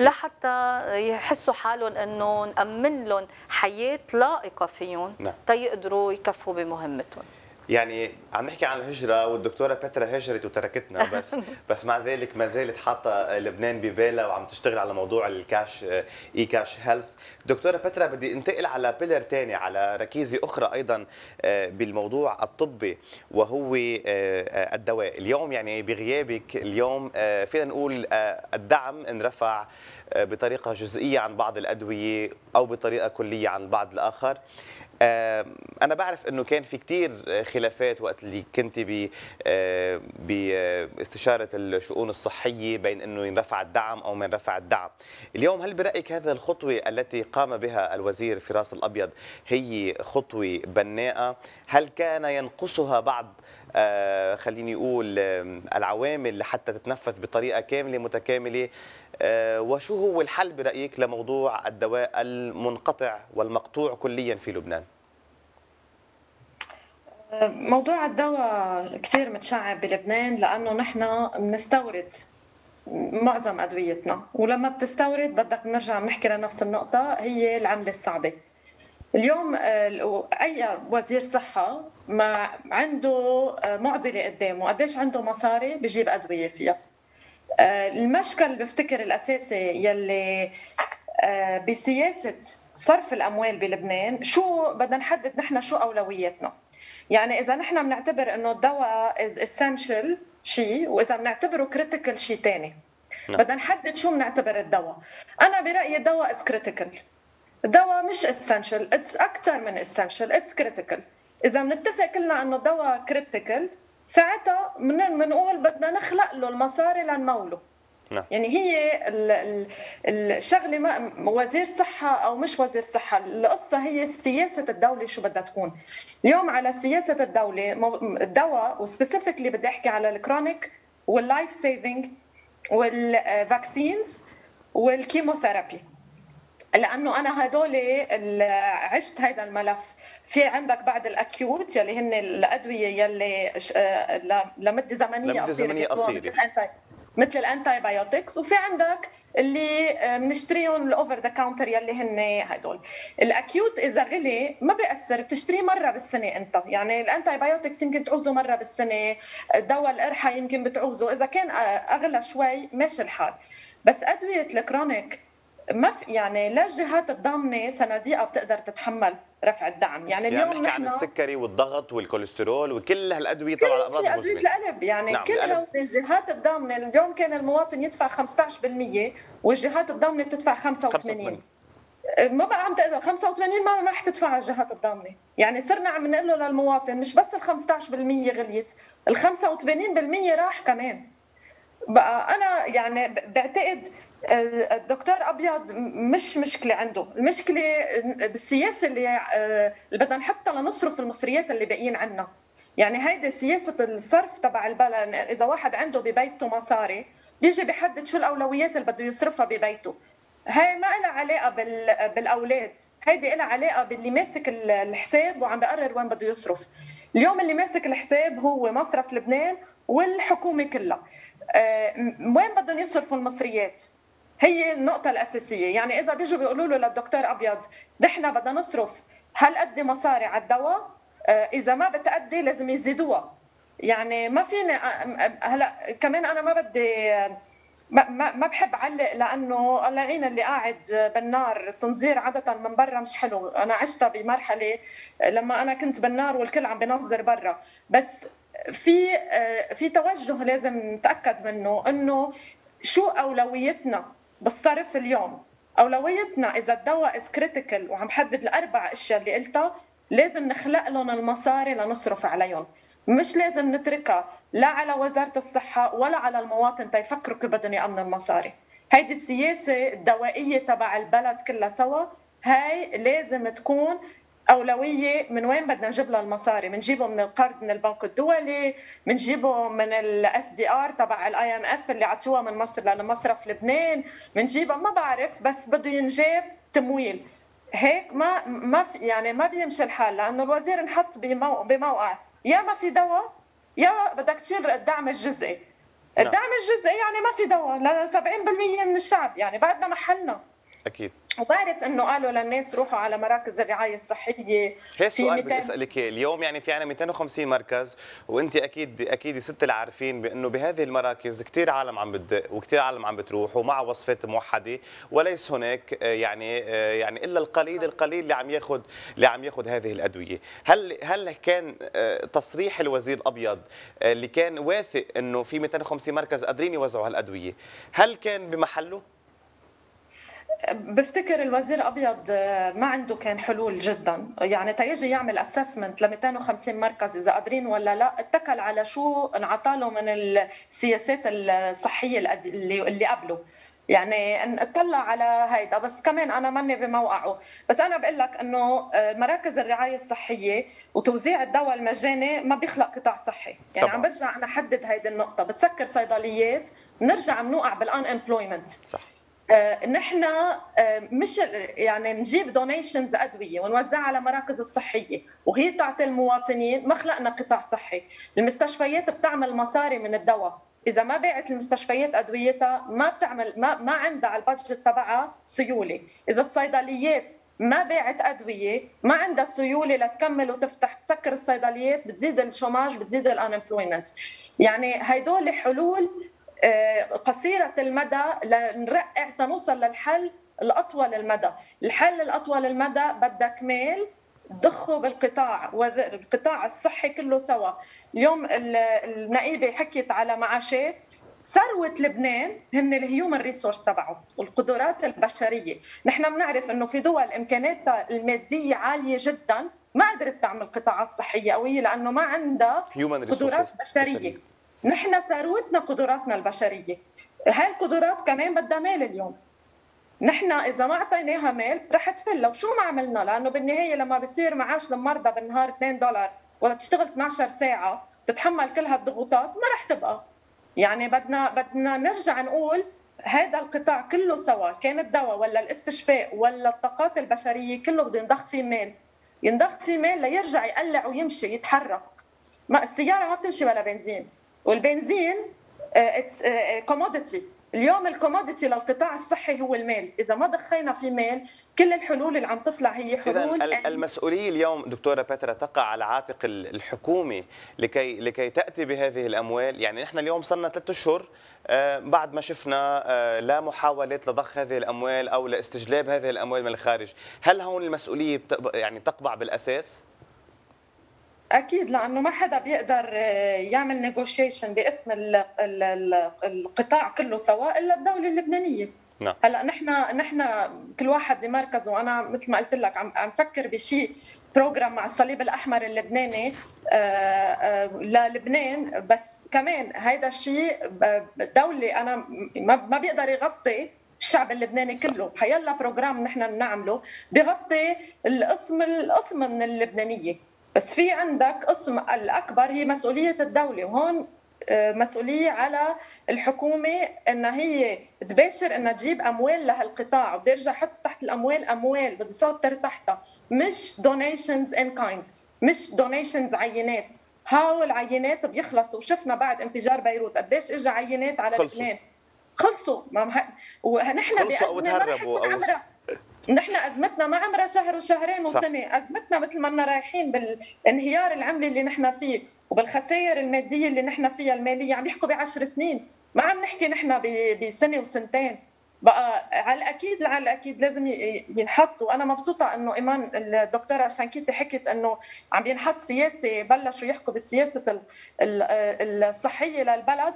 لحتى يحسوا حالهم انه نامن لهم حياه لائقه فيهم نعم. تيقدروا يكفوا بمهمتهم. يعني عم نحكي عن الهجره والدكتوره بيترا هاجرت وتركتنا، بس بس مع ذلك ما زالت حاطه لبنان ببالها وعم تشتغل على موضوع الكاش اي كاش هيلث. دكتوره بيترا بدي انتقل على بيلر ثاني، على ركيزه اخرى ايضا بالموضوع الطبي وهو الدواء. اليوم يعني بغيابك اليوم فينا نقول الدعم انرفع بطريقه جزئيه عن بعض الادويه او بطريقه كليه عن البعض الاخر. أنا بعرف إنه كان في كتير خلافات وقت اللي كنت ب باستشارة الشؤون الصحية بين إنه ينرفع الدعم أو ما ينرفع الدعم. اليوم هل برأيك هذه الخطوة التي قام بها الوزير فراس الأبيض هي خطوة بناءة؟ هل كان ينقصها بعض آه خليني أقول آه العوامل لحتى تتنفذ بطريقة كاملة متكاملة؟ آه وشو هو الحل برأيك لموضوع الدواء المنقطع والمقطوع كليا في لبنان؟ موضوع الدواء كثير متشعب بلبنان لأنه نحن بنستورد معظم أدويتنا، ولما بتستورد بدك نرجع بنحكي لنفس النقطة، هي العملة الصعبة. اليوم اي وزير صحه ما عنده معضله قدامه، قديش عنده مصاري بجيب ادويه فيها. المشكل بفتكر الاساسي يلي بسياسه صرف الاموال بلبنان، شو بدنا نحدد نحن شو اولوياتنا. يعني اذا نحن بنعتبر انه الدواء از اسينشال شيء، واذا بنعتبره كريتيكال شيء ثاني. بدنا نحدد شو بنعتبر الدواء. انا برايي الدواء از كريتيكال، الدواء مش اسينشال، اتس اكثر من اسينشال، اتس كريتيكال. اذا بنتفق كلنا انه الدواء كريتيكال، ساعتها بنقول بدنا نخلق له المصاري لنموله. نعم. يعني هي الشغله وزير صحه او مش وزير صحه، القصه هي سياسه الدوله شو بدها تكون. اليوم على سياسه الدوله الدواء، وسبيسيفيكلي بدي احكي على الكرونيك واللايف سيفنج والفاكسينز والكيموثيرابي، لانه انا هدول عشت هذا الملف. في عندك بعد الاكيوت يلي هن الادويه يلي لمده زمنيه قصيره قصيره مثل الانتي بايوتكس، وفي عندك اللي بنشتريهم الاوفر ذا كاونتر يلي هن هدول. الاكيوت اذا غلي ما بياثر، بتشتريه مره بالسنه انت، يعني الانتي بايوتكس يمكن تعوزه مره بالسنه، دواء القرحه يمكن بتعوزه، اذا كان اغلى شوي ماشي الحال. بس ادويه الكرونيك ما في، يعني لا الجهات الضامنه صناديقها بتقدر تتحمل رفع الدعم. يعني اليوم يعني نحكي عن السكري والضغط والكوليسترول وكل هالادويه طبعا الامراض المزمنه، ادويه القلب، يعني نعم كلها الجهات الضامنه. اليوم كان المواطن يدفع خمسة عشر بالمئة والجهات الضامنه بتدفع خمسة وثمانين بالمئة. ما بقى عم تقدر خمسة وثمانين ما ما رح تدفع الجهات الضامنه. يعني صرنا عم نقول له للمواطن مش بس ال خمسة عشر بالمئة غليت، ال خمسة وثمانين بالمئة راح كمان. بقى انا يعني بعتقد الدكتور ابيض مش مشكله عنده، المشكله بالسياسه اللي اللي بدنا نحطها لنصرف المصريات اللي باقيين عنا. يعني هيدي سياسه الصرف تبع البلد. اذا واحد عنده ببيته مصاري بيجي بيحدد شو الاولويات اللي بده يصرفها ببيته. هاي ما لها علاقه بالاولاد، هيدي لها علاقه باللي ماسك الحساب وعم بقرر وين بده يصرف. اليوم اللي ماسك الحساب هو مصرف لبنان والحكومه كلها. أه وين بدهم يصرفوا المصريات؟ هي النقطة الأساسية. يعني إذا بيجوا بيقولوا له للدكتور أبيض نحن بدنا نصرف هالقد مصاري على الدواء، أه إذا ما بتأدي لازم يزيدوها. يعني ما فيني هلا كمان أنا ما بدي ما ما بحب علق، لانه الله يعين اللي قاعد بالنار. التنظير عاده من برا مش حلو، انا عشتها بمرحله لما انا كنت بالنار والكل عم بنظر برا. بس في في توجه لازم نتاكد منه، انه شو اولويتنا بالصرف اليوم. اولويتنا اذا الدواء از كريتيكال وعم حدد الاربع اشياء اللي قلتها، لازم نخلق لهم المصاري لنصرف عليهم، مش لازم نتركها لا على وزارة الصحة ولا على المواطن تيفكروا كيف بدهم يأمنوا المصاري. هيدي السياسة الدوائية تبع البلد كلها سوا، هاي لازم تكون أولوية. من وين بدنا نجيب لها المصاري؟ بنجيبه من القرض من البنك الدولي، بنجيبه من الاس دي ار تبع الاي ام اف اللي عطوها من مصر لمصرف لبنان، بنجيبها ما بعرف، بس بده ينجاب تمويل. هيك ما ما في، يعني ما بيمشي الحال، لانه الوزير انحط بموقع يا ما في دواء يا بدك تشيل الدعم الجزئي. الدعم الجزئي يعني ما في دواء ل سبعين بالمئة من الشعب، يعني بعدنا محلنا. اكيد. وبعرف انه قالوا للناس روحوا على مراكز الرعايه الصحيه. هي السؤال بدي اسالك اليوم، يعني في عنا مئتين وخمسين مركز، وانت اكيد اكيد ست اللي عارفين بانه بهذه المراكز كثير عالم عم بتدق وكثير عالم عم بتروح ومع وصفات موحده، وليس هناك يعني يعني الا القليل القليل اللي عم ياخذ اللي عم ياخذ هذه الادويه. هل هل كان تصريح الوزير الابيض اللي كان واثق انه في مئتين وخمسين مركز قادرين يوزعوا هالادويه، هل كان بمحله؟ بفتكر الوزير ابيض ما عنده كان حلول جدا، يعني تيجي يعمل اسسمنت ل مئتين وخمسين مركز اذا قادرين ولا لا، اتكل على شو انعطى له من السياسات الصحيه اللي اللي قبله. يعني ان اطلع على هيدا، بس كمان انا ماني بموقعه. بس انا بقول لك انه مراكز الرعايه الصحيه وتوزيع الدواء المجاني ما بيخلق قطاع صحي. يعني طبعا. عم برجع انا احدد هيدي النقطه، بتسكر صيدليات بنرجع بنوقع بالان امبلويمنت. صح. آه نحن آه مش يعني نجيب دونيشنز ادويه ونوزعها على المراكز الصحيه وهي تعطي المواطنين، ما خلقنا قطاع صحي. المستشفيات بتعمل مصاري من الدواء، اذا ما باعت المستشفيات ادويتها ما بتعمل ما, ما عندها على البادجت تبعها سيوله. اذا الصيدليات ما باعت ادويه ما عندها سيوله لتكمل وتفتح، تسكر الصيدليات، بتزيد الشوماج، بتزيد الانمبلويمنت. يعني هدول حلول قصيرة المدى لنرقع تنوصل للحل الأطول المدى. الحل الأطول المدى بدك مال ضخه بالقطاع والقطاع الصحي كله سوا. اليوم النائبة حكيت على معاشات. ثروة لبنان هن الهيومن ريسورس تبعه والقدرات البشرية. نحن بنعرف انه في دول امكانياتها المادية عالية جدا ما قدرت تعمل قطاعات صحية قوية لانه ما عندها قدرات بشرية. نحن ثروتنا قدراتنا البشريه. هاي القدرات كمان بدها مال اليوم. نحن اذا ما اعطيناها مال رح تفل. لو شو ما عملنا، لانه بالنهايه لما بصير معاش المرضى بالنهار اثنين دولار ولا تشتغل اثنعش ساعه تتحمل كل هالضغوطات ما رح تبقى. يعني بدنا بدنا نرجع نقول هذا القطاع كله سوا، كان الدواء ولا الاستشفاء ولا الطاقات البشريه، كله بده ينضخ فيه مال، ينضخ فيه مال ليرجع يقلع ويمشي يتحرك. ما السياره ما بتمشي بلا بنزين، والبنزين اتس كوموديتي. اليوم الكوموديتي للقطاع الصحي هو المال. اذا ما دخينا في مال كل الحلول اللي عم تطلع هي حلول. إذن المسؤوليه اليوم دكتوره بترا تقع على عاتق الحكومه لكي لكي تاتي بهذه الاموال. يعني نحن اليوم صرنا ثلاث اشهر بعد ما شفنا لا محاولات لضخ هذه الاموال او لاستجلاب هذه الاموال من الخارج. هل هون المسؤوليه يعني تقبع بالاساس؟ اكيد، لانه ما حدا بيقدر يعمل نيغوشيشن باسم القطاع كله سواء الا الدوله اللبنانيه. نعم. هلا نحن نحن كل واحد بمركزه. انا مثل ما قلت لك عم عم فكر بشيء بروجرام مع الصليب الاحمر اللبناني للبنان، بس كمان هيدا الشيء دولي انا ما بيقدر يغطي الشعب اللبناني كله. حيلا بروجرام نحن بنعمله بغطي القسم القسم من اللبنانيه، بس في عندك قسم الأكبر هي مسؤولية الدولة، وهون مسؤولية على الحكومة أنها هي تباشر أنها تجيب أموال لهالقطاع. وبدي أرجع أحط تحت الأموال أموال بدي سطر تحتها، مش donations in kind، مش donations عينات. هاو العينات بيخلصوا، وشفنا بعد انفجار بيروت قديش إجا عينات على لبنان خلصوا. ونحن بأزمة ما رح يكون عمرها، نحن ازمتنا ما عمرها شهر وشهرين وسنه، ازمتنا مثل ما لنا رايحين بالانهيار العملي اللي نحن فيه وبالخسائر الماديه اللي نحن فيها الماليه، عم يحكوا بعشر سنين، ما عم نحكي نحن بسنه وسنتين. بقى على الاكيد على الاكيد لازم ينحط. وانا مبسوطه انه ايمان الدكتوره شانكيتي حكت انه عم ينحط سياسه، بلشوا يحكوا بالسياسه الصحيه للبلد.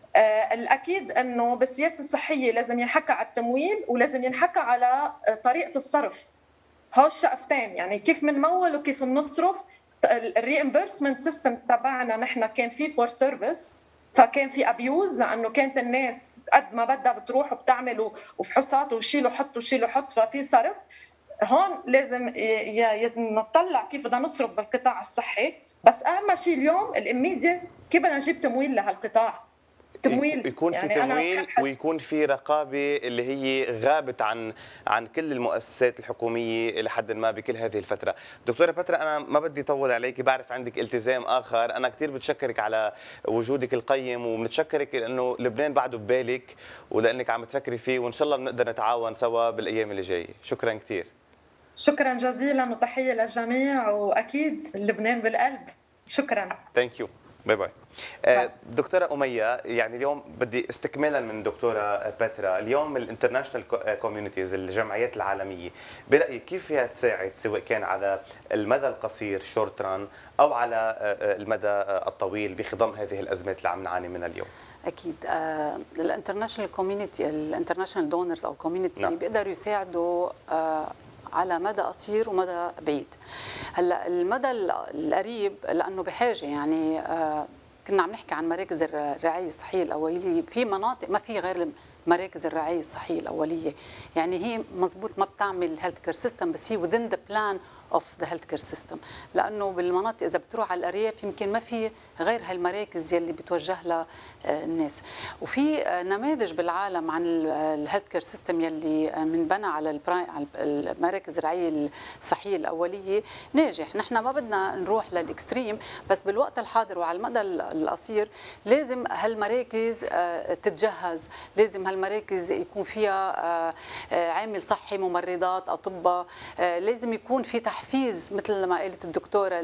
الأكيد أنه بالسياسة الصحية لازم ينحكى على التمويل ولازم ينحكى على طريقة الصرف. هو الشقفتين، يعني كيف منمول وكيف بنصرف. الريمبرسمنت سيستم تبعنا نحن كان في فور سيرفيس، فكان في ابيوز لأنه كانت الناس قد ما بدها بتروح وبتعمل وفحوصات وشيلوا حطوا شيلوا حط، ففي صرف. هون لازم نطلع كيف بدنا نصرف بالقطاع الصحي. بس أهم شيء اليوم الإميديت كيف بدنا نجيب تمويل لهالقطاع. تمويل يكون في يعني تمويل ويكون في رقابه اللي هي غابت عن عن كل المؤسسات الحكوميه لحد ما بكل هذه الفتره. دكتوره بترا انا ما بدي اطول عليك، بعرف عندك التزام اخر. انا كثير بتشكرك على وجودك القيم، وبنتشكرك لانه لبنان بعده ببالك ولانك عم تفكري فيه، وان شاء الله بنقدر نتعاون سوا بالايام اللي جايه. شكرا كثير. شكرا جزيلا وتحيه للجميع، واكيد لبنان بالقلب. شكرا. ثانك يو. باي باي. آه دكتورة أمية، يعني اليوم بدي استكمالا من دكتورة بترا، اليوم الانترناشنال كوميونيتيز الجمعيات العالمية برأيك كيف فيها تساعد سواء كان على المدى القصير شورت ران أو على المدى الطويل بخضم هذه الأزمات اللي عم نعاني منها اليوم؟ اكيد الانترناشنال كوميونتي الانترناشنال دونرز او كوميونتي بيقدروا يساعدوا آه على مدى قصير ومدى بعيد. هلا المدى القريب لانه بحاجه، يعني آه كنا عم نحكي عن مراكز الرعايه الصحيه الاوليه، في مناطق ما في غير مراكز الرعايه الصحيه الاوليه، يعني هي مزبوط ما بتعمل هيلث كير سيستم، بس هي within the plan of the health care system، لانه بالمناطق اذا بتروح على الارياف يمكن ما في غير هالمراكز يلي بتوجه لها الناس. وفي نماذج بالعالم عن الهيلث كير سيستم يلي منبنى على المراكز الرعايه الصحيه الاوليه ناجح. نحن ما بدنا نروح للاكستريم، بس بالوقت الحاضر وعلى المدى القصير لازم هالمراكز تتجهز، لازم هالمراكز يكون فيها عامل صحي، ممرضات، اطباء، لازم يكون في تحفيز مثل ما قالت الدكتوره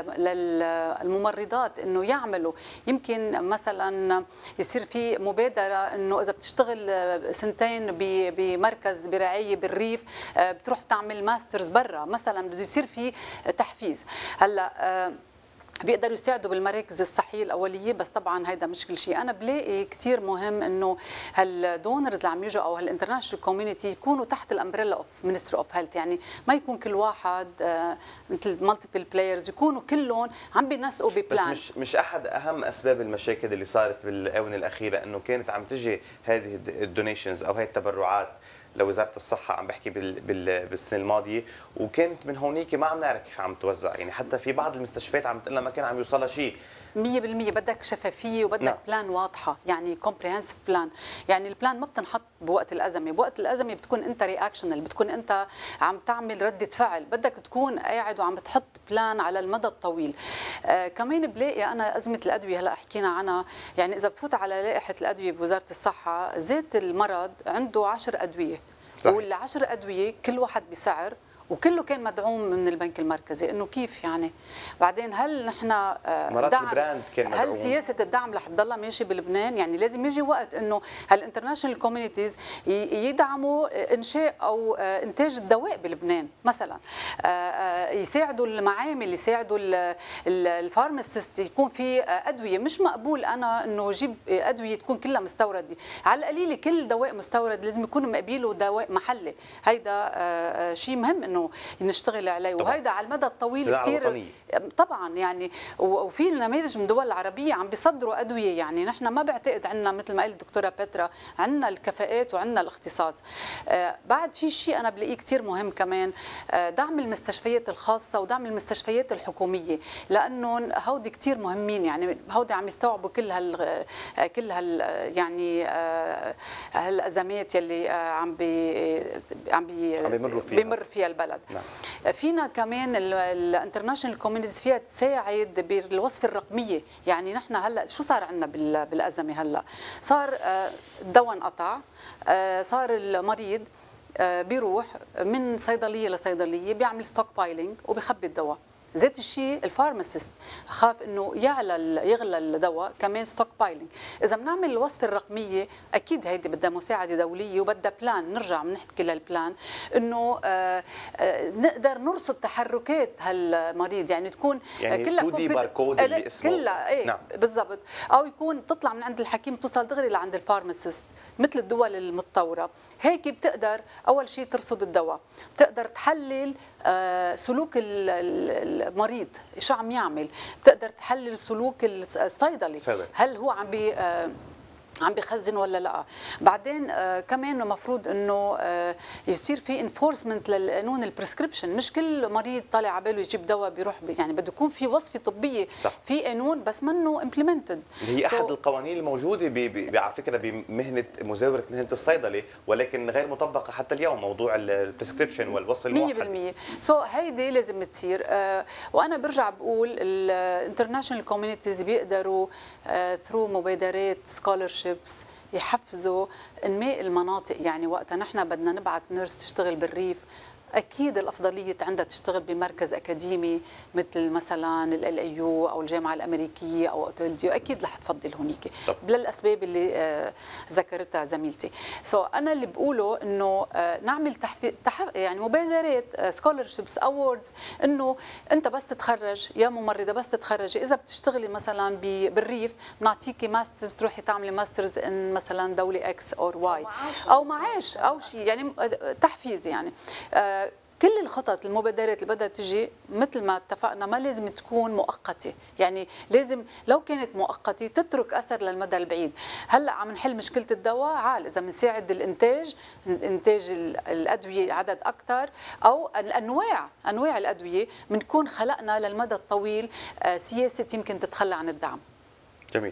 للممرضات انه يعملوا، يمكن مثلا يصير في مبادره انه اذا بتشتغل سنتين بمركز برعايه بالريف بتروح تعمل ماسترز برا مثلا، بده يصير في تحفيز. هلا بيقدروا يساعدوا بالمراكز الصحيه الاوليه، بس طبعا هيدا مش كل شيء. انا بلاقي كثير مهم انه هالدونرز اللي عم يجوا او هالانترناشونال كوميونتي يكونوا تحت الامبريلا اوف مينستري اوف هيلث، يعني ما يكون كل واحد آه مثل مالتيبل بلايرز، يكونوا كلهم عم بينسقوا ببلان. بس مش مش احد اهم اسباب المشاكل اللي صارت بالاونه الاخيره انه كانت عم تجي هذه الدونيشنز او هي التبرعات لوزاره الصحه، عم بحكي بال بال بالسنه الماضيه، وكانت من هونيك ما عم نعرف كيف عم توزع، يعني حتى في بعض المستشفيات عم تقول لنا ما كان عم يوصلها شيء. مية بالمية بدك شفافيه وبدك نعم. بلان واضحه، يعني كومبريهنسيف بلان. يعني البلان ما بتنحط بوقت الازمه، بوقت الازمه بتكون انت رياكشنال، بتكون انت عم تعمل رده فعل، بدك تكون قاعد وعم تحط بلان على المدى الطويل. آه كمان بلاقي انا ازمه الادويه هلا حكينا عنها، يعني اذا بفوت على لائحه الادويه بوزاره الصحه، زيت المرض عنده عشر ادويه، والعشر ادويه كل واحد بسعر، وكله كان مدعوم من البنك المركزي. انه كيف يعني؟ بعدين هل نحن دعم البراند كان مدعوم؟ هل سياسه الدعم رح تضلها ماشي بلبنان؟ يعني لازم يجي وقت انه هالانترناشونال كوميونيتيز يدعموا انشاء او انتاج الدواء بلبنان مثلا، يساعدوا المعامل، يساعدوا الفارماسيست، يكون في ادويه. مش مقبول انا انه اجيب ادويه تكون كلها مستورده، على القليله كل دواء مستورد لازم يكون مقابله دواء محلي. هيدا شيء مهم انه نشتغل عليه، وهيدا على المدى الطويل كثير طبعا. يعني وفي نماذج من دول العربيه عم بيصدروا ادويه، يعني نحن ما بعتقد عندنا مثل ما قالت الدكتوره بيترا عندنا الكفاءات وعندنا الاختصاص. آه بعد في شيء انا بلاقيه كثير مهم كمان، آه دعم المستشفيات الخاصه ودعم المستشفيات الحكوميه، لانه هودي كثير مهمين. يعني هودي عم يستوعبوا كل هال كل هال يعني آه هالازمات يلي آه عم بي عم بيمر فيها بيمر فيها البلد. نعم. فينا كمان الانترناشونال كوميونيتيز فيها تساعد بالوصفه الرقميه. يعني نحن هلا شو صار عندنا بالازمه؟ هلا صار الدواء انقطع، صار المريض بيروح من صيدليه لصيدليه بيعمل ستوك بايلينج وبيخبي الدواء. ذات الشيء الفارماسيست خاف انه يعلى يغلى الدواء، كمان ستوك بايلينج. اذا بنعمل الوصفه الرقميه اكيد هيدي بدها مساعده دوليه وبدها بلان، نرجع بنحكي للبلان انه آآ آآ نقدر نرصد تحركات هالمريض، يعني تكون يعني كلها تو دي باركود اللي اسمه كلها ايه نعم. بالضبط، او يكون تطلع من عند الحكيم توصل دغري لعند الفارماسيست مثل الدول المتطوره. هيك بتقدر اول شيء ترصد الدواء، بتقدر تحلل آه سلوك المريض شو عم يعمل، بتقدر تحلل سلوك الصيدلي، هل هو عم بي آه عم بيخزن ولا لا. بعدين آه كمان المفروض انه آه يصير في انفورسمنت للقانون البريسكريبشن. مش كل مريض طالع على باله يجيب دواء بيروح، يعني بده يكون في وصفه طبيه، صح. في قانون بس منه امبلمنتد. هي احد so القوانين الموجوده على فكره بمهنه مزاوله مهنه الصيدله، ولكن غير مطبقه حتى اليوم، موضوع البريسكريبشن والوصف الموحد. مية بالمية سو so هيدي لازم تصير. آه وانا برجع بقول الانترناشونال كوميونيتيز بيقدروا ثرو آه مبادرات سكولرشيب يحفزوا انماء المناطق. يعني وقتها نحن بدنا نبعث نيرس تشتغل بالريف، اكيد الافضليه عندها تشتغل بمركز اكاديمي مثل مثلا ال إيه يو او الجامعه الامريكيه او اوتيل ديو، اكيد رح تفضل هونيك للاسباب اللي آه ذكرتها زميلتي. سو so انا اللي بقوله انه آه نعمل تحفيز تح... يعني مبادرات سكولرشيبس آه اووردز، انه انت بس تتخرج يا ممرضه، بس تتخرجي اذا بتشتغلي مثلا بالريف بنعطيكي ماسترز تروحي تعملي ماسترز ان مثلا دوله اكس او واي او معاش او شيء، يعني تحفيز. يعني آه كل الخطط المبادرات اللي بدها تجي مثل ما اتفقنا ما لازم تكون مؤقته، يعني لازم لو كانت مؤقته تترك اثر للمدى البعيد. هلا عم نحل مشكله الدواء، عال اذا بنساعد الانتاج، انتاج الادويه عدد اكثر او الانواع انواع الادويه، بنكون خلقنا للمدى الطويل سياسه يمكن تتخلى عن الدعم. جميل.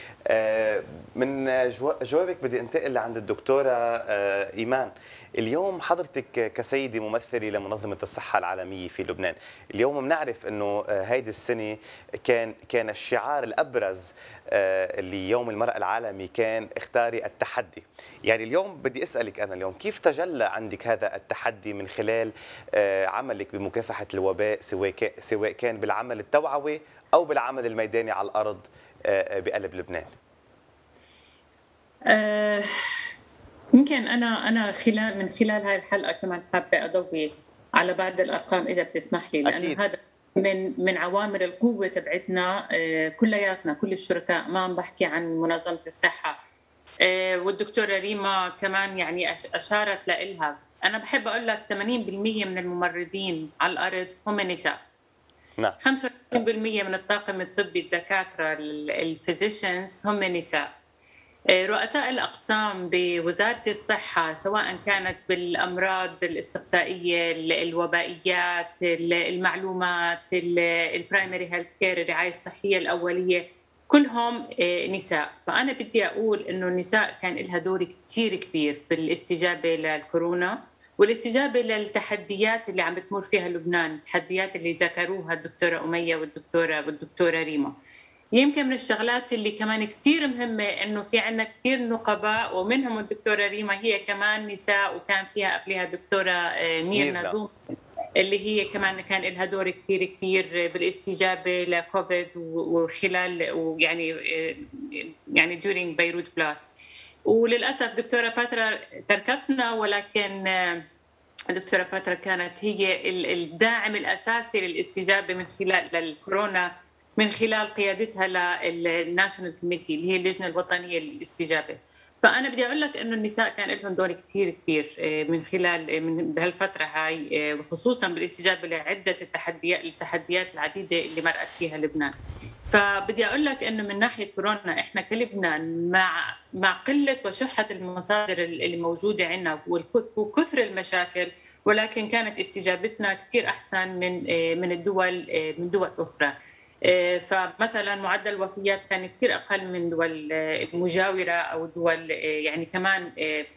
من جوابك بدي انتقل لعند الدكتوره ايمان. اليوم حضرتك كسيدة ممثلة لمنظمة الصحة العالمية في لبنان، اليوم بنعرف انه هيدي السنة كان كان الشعار الابرز اللي يوم المرأة العالمي كان اختاري التحدي. يعني اليوم بدي اسالك انا اليوم كيف تجلى عندك هذا التحدي من خلال عملك بمكافحة الوباء، سواء سواء كان بالعمل التوعوي او بالعمل الميداني على الارض بقلب لبنان؟ أه يمكن انا انا خلال من خلال هاي الحلقه كمان حابه اضوي على بعض الارقام اذا بتسمح لي، لانه أكيد. هذا من من عوامل القوه تبعتنا كلياتنا، كل الشركاء، ما عم بحكي عن منظمه الصحه. والدكتوره ريما كمان يعني اشارت لإلها. انا بحب اقول لك ثمانين بالمئة من الممرضين على الارض هم نساء. نعم. خمسة وعشرين بالمئة من الطاقم الطبي، الدكاتره الفيزيشنز، هم نساء. رؤساء الأقسام بوزارة الصحة سواء كانت بالأمراض الاستقصائية، الوبائيات، المعلومات، البرايمري هيلث كير، الرعاية الصحية الأولية، كلهم نساء. فأنا بدي أقول إنه النساء كان لها دور كتير كبير بالاستجابة للكورونا والاستجابة للتحديات اللي عم بتمر فيها لبنان، التحديات اللي ذكروها الدكتورة أمية والدكتورة والدكتورة ريما. يمكن من الشغلات اللي كمان كتير مهمة إنه في عنا كتير نقباء، ومنهم الدكتورة ريما هي كمان نساء، وكان فيها قبلها الدكتورة ميرنا دوم اللي هي كمان كان لها دور كتير كبير بالاستجابة لكوفيد وخلال ويعني يعني during بيروت بلاست. وللأسف دكتورة باترا تركتنا، ولكن دكتورة باترا كانت هي الداعم الأساسي للاستجابة من خلال للكورونا من خلال قيادتها للناشونال كوميتي اللي هي اللجنة الوطنية للاستجابة. فأنا بدي أقول لك إنه النساء كان لهم دور كتير كبير من خلال من بهالفترة هاي، وخصوصا بالاستجابة لعدة التحديات التحديات العديدة اللي مرقت فيها لبنان. فبدي أقول لك إنه من ناحية كورونا إحنا كلبنان مع مع قلة وشحة المصادر اللي موجودة عندنا وكثر المشاكل، ولكن كانت استجابتنا كتير أحسن من من الدول من دول أخرى. فمثلا معدل الوفيات كان كثير اقل من دول المجاوره او دول يعني كمان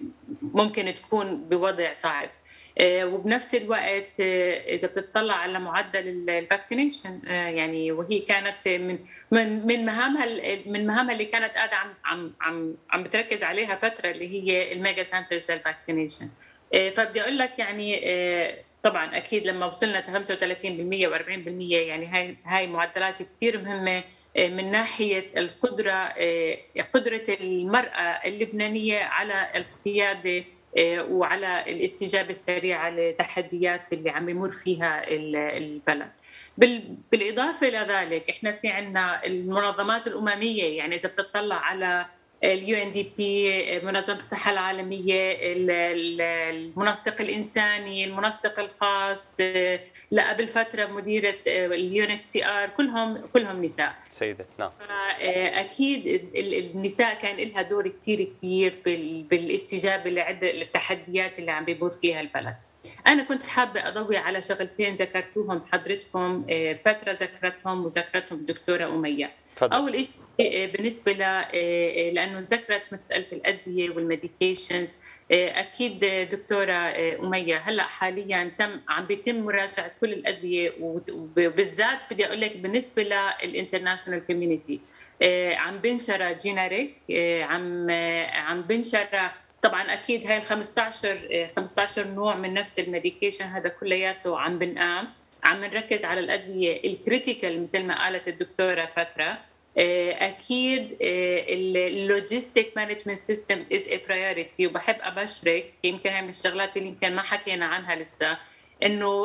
ممكن تكون بوضع صعب. وبنفس الوقت اذا بتطلع على معدل الفاكسينيشن يعني، وهي كانت من من من مهامها من مهامها اللي كانت قاعده عم عم عم عم بتركز عليها فتره، اللي هي الميجا سنترز للفاكسينيشن. فبدي اقول لك يعني طبعا اكيد لما وصلنا خمسة وثلاثين بالمئة وأربعين بالمئة يعني هاي هاي معدلات كثير مهمه من ناحيه القدره قدره المراه اللبنانيه على القياده وعلى الاستجابه السريعه للتحديات اللي عم يمر فيها البلد. بالاضافه الى ذلك احنا في عندنا المنظمات الامميه، يعني اذا بتطلع على اليو ان دي بي، منظمه الصحه العالميه، المنسق الانساني، المنسق الخاص، لا قبل فتره مديره اليو ان اتش سي ار، كلهم كلهم نساء سيدة. نعم. اكيد النساء كان لها دور كثير كبير بالاستجابه لعده التحديات اللي عم بيمر فيها البلد. أنا كنت حابة أضوي على شغلتين ذكرتوهم حضرتكم، باترا ذكرتهم وذكرتهم الدكتورة أمية. فضل. أول شيء بالنسبة ل لأنه ذكرت مسألة الأدوية والميديكيشنز، أكيد دكتورة أمية هلأ حاليا تم عم بيتم مراجعة كل الأدوية، وبالذات بدي أقول لك بالنسبة للإنترناشونال كوميونيتي عم بنشر جينيريك، عم عم بنشر طبعا اكيد هاي ال خمسطعش خمسطعش نوع من نفس الميديكيشن، هذا كلياته عم بنقام عم نركز على الادويه الكريتيكال مثل ما قالت الدكتوره باترا. اكيد اللوجيستيك مانجمنت سيستم از ا برايورتي، وبحب ابشرك يمكن هاي من الشغلات اللي يمكن ما حكينا عنها لسه، انه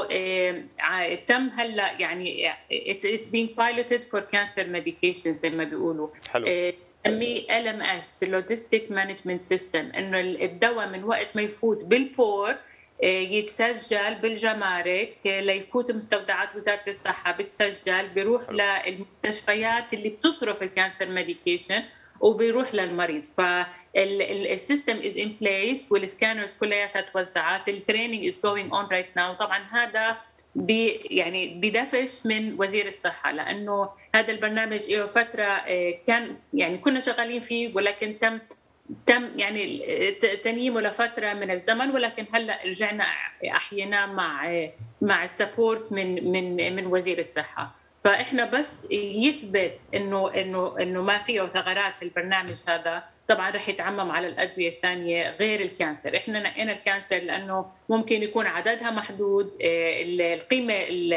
تم هلا يعني it's being piloted for cancer medications زي ما بيقولوا. حلو. نسميه إل إم إس Logistic Management System، انه الدواء من وقت ما يفوت بالبور يتسجل بالجمارك ليفوت مستودعات وزاره الصحه، بتسجل بيروح للمستشفيات اللي بتصرف الكانسر ميديكيشن وبيروح للمريض. فالسيستم از ان بليس والسكانرز كلياتها توزعت، التريننج از جوينج اون رايت ناو. طبعا هذا بي يعني بدفش من وزير الصحه، لانه هذا البرنامج له فتره كان يعني كنا شغالين فيه، ولكن تم تم يعني تنييمه لفتره من الزمن، ولكن هلا رجعنا احيانا مع مع السبورت من من من وزير الصحه. فاحنا بس يثبت انه انه انه ما فيه ثغرات البرنامج هذا، طبعا رح يتعمم على الادويه الثانيه غير الكانسر. احنا نقينا الكانسر لانه ممكن يكون عددها محدود، القيمه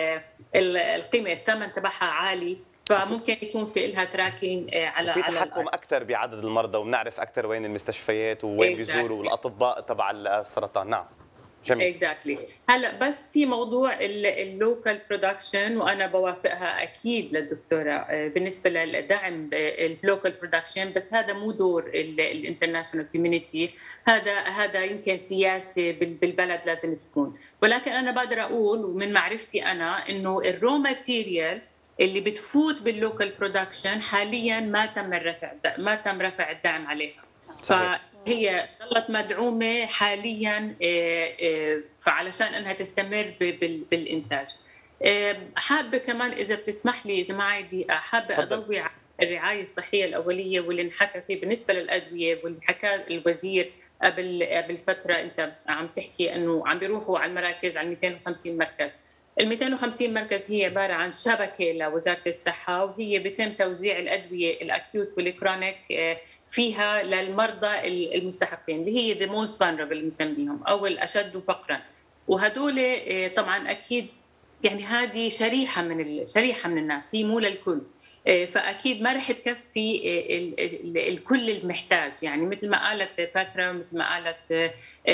القيمه الثمن تبعها عالي، فممكن يكون في لها تراكينج على في تحكم اكثر بعدد المرضى، وبنعرف اكثر وين المستشفيات ووين بيزوروا الاطباء تبع السرطان. نعم جميل. اكزاكتلي. هلا بس في موضوع اللوكال برودكشن، وانا بوافقها اكيد للدكتوره بالنسبه للدعم اللوكال برودكشن، بس هذا مو دور الانترناشونال كوميونتي، هذا هذا يمكن سياسه بالبلد لازم تكون. ولكن انا بقدر اقول ومن معرفتي انا انه الرو ماتيريال اللي بتفوت باللوكال برودكشن حاليا ما تم رفع ما تم رفع الدعم عليها. صحيح. هي ظلت مدعومه حاليا فعلشان انها تستمر بالانتاج. حابه كمان اذا بتسمح لي اذا معي دقيقه، حابه اضوي على الرعايه الصحيه الاوليه واللي انحكى فيه بالنسبه للادويه، واللي حكى الوزير قبل قبل فتره انت عم تحكي انه عم بيروحوا على المراكز على مئتين وخمسين مركز. ال مئتين وخمسين مركز هي عباره عن شبكه لوزاره الصحه، وهي بيتم توزيع الادويه الاكيوت والكرونيك فيها للمرضى المستحقين اللي هي the most vulnerable بنسميهم او الاشد فقرا. وهدول طبعا اكيد يعني هذه شريحه من شريحه من الناس، هي مو للكل، فاكيد ما رح تكفي الكل المحتاج. يعني مثل ما قالت باترا ومثل ما قالت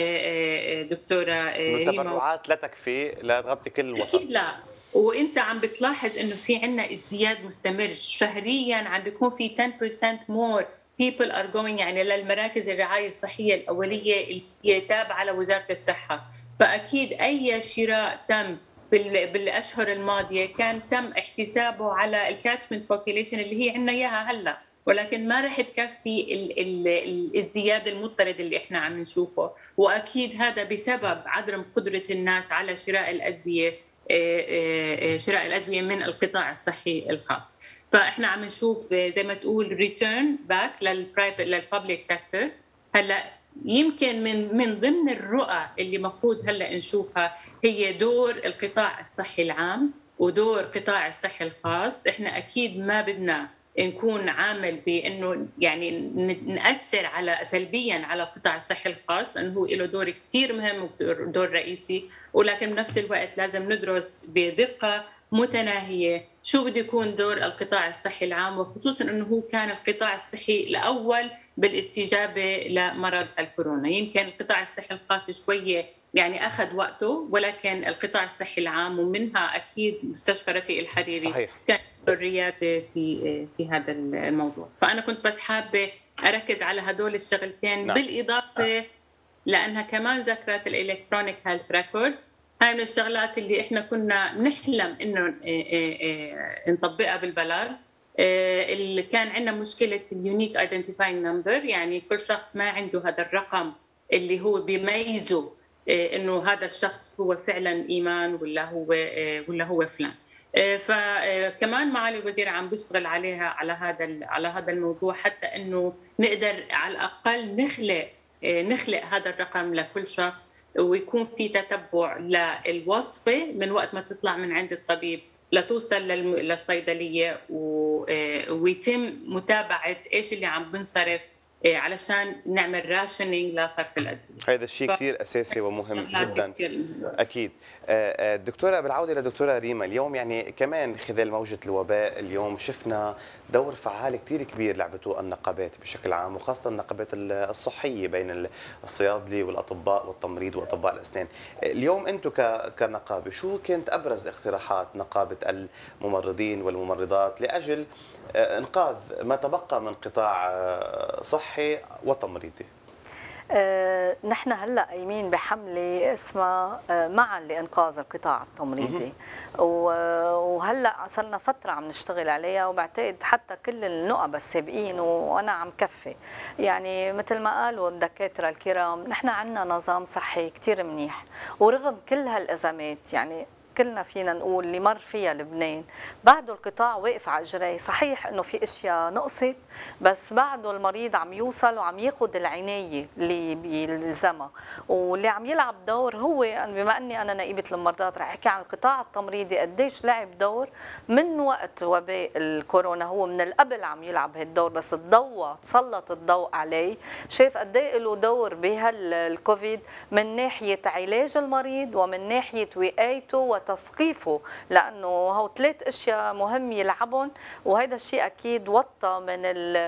دكتوره ريما، التبرعات لا تكفي لا تغطي كل الوطن اكيد لا. وانت عم بتلاحظ انه في عندنا ازدياد مستمر شهريا، عم بيكون في عشرة بالمئة more people are going يعني للمراكز الرعايه الصحيه الاوليه اللي هي تابعه لوزاره الصحه. فاكيد اي شراء تم بالاشهر الماضيه كان تم احتسابه على الكاتشمنت بوبيليشن اللي هي عندنا اياها هلا، ولكن ما رح تكفي ال ال الازدياد المضطرد اللي احنا عم نشوفه. واكيد هذا بسبب عدم قدره الناس على شراء الادويه شراء الادويه من القطاع الصحي الخاص. فاحنا عم نشوف زي ما تقول ريتيرن باك للبرايفت للببليك سيكتور. هلا يمكن من من ضمن الرؤى اللي مفروض هلا نشوفها هي دور القطاع الصحي العام ودور قطاع الصحي الخاص. احنا اكيد ما بدنا نكون عامل بانه يعني ناثر على سلبيا على القطاع الصحي الخاص، لانه هو له دور كثير مهم ودور رئيسي، ولكن بنفس الوقت لازم ندرس بدقه متناهيه شو بده يكون دور القطاع الصحي العام، وخصوصا انه هو كان القطاع الصحي الاول بالاستجابه لمرض الكورونا. يمكن القطاع الصحي الخاص شويه يعني اخذ وقته، ولكن القطاع الصحي العام ومنها اكيد مستشفى رفيق الحريري صحيح. كان الرياده في في هذا الموضوع. فانا كنت بس حابه اركز على هدول الشغلتين. نعم. بالاضافه لانها كمان ذكرت الالكترونيك هيلث ريكورد، هاي من الشغلات اللي احنا كنا بنحلم انه نطبقها بالبلد. اللي كان عندنا مشكله اليونيك ايدنتيفاينج نمبر، يعني كل شخص ما عنده هذا الرقم اللي هو بيميزه انه هذا الشخص هو فعلا ايمان ولا هو ولا هو فلان. فكمان معالي الوزير عم بيشتغل عليها على هذا على هذا الموضوع، حتى انه نقدر على الاقل نخلق نخلق هذا الرقم لكل شخص، ويكون في تتبع للوصفه من وقت ما تطلع من عند الطبيب لتوصل للصيدليه، ويتم متابعه ايش اللي عم بنصرف علشان نعمل راشنينج لصرف الادويه. هذا الشيء كثير اساسي ومهم جدا. اكيد. دكتوره بالعوده لدكتوره ريما، اليوم يعني كمان خلال موجه الوباء اليوم شفنا دور فعال كثير كبير لعبته النقابات بشكل عام، وخاصه النقابات الصحيه بين الصيادلي والاطباء والتمريض واطباء الاسنان. اليوم انتم كنقابه شو كانت ابرز اقتراحات نقابه الممرضين والممرضات لاجل انقاذ ما تبقى من قطاع صحي وتمريضي؟ أه نحن هلا قايمين بحمله اسمها معا لانقاذ القطاع التمريضي، وهلا صرنا فتره عم نشتغل عليها، وبعتقد حتى كل النقبه السابقين وانا عم كفي. يعني مثل ما قالوا الدكاتره الكرام، نحن عندنا نظام صحي كثير منيح، ورغم كل هالازمات يعني كلنا فينا نقول اللي مر فيها لبنان بعده القطاع واقف على اجريه. صحيح انه في اشياء نقصت، بس بعده المريض عم يوصل وعم ياخذ العنايه اللي بيلزمها، واللي عم يلعب دور هو بما اني انا نائبه الممرضات رح احكي عن القطاع التمريضي قديش لعب دور من وقت وباء الكورونا. هو من القبل عم يلعب هالدور، بس الضوء تسلط الضوء عليه، شاف قد ايه له دور بهالكوفيد من ناحيه علاج المريض ومن ناحيه وقايته وتثقيفه، لانه هو ثلاث اشياء مهم يلعبهم، وهذا الشيء اكيد وطى من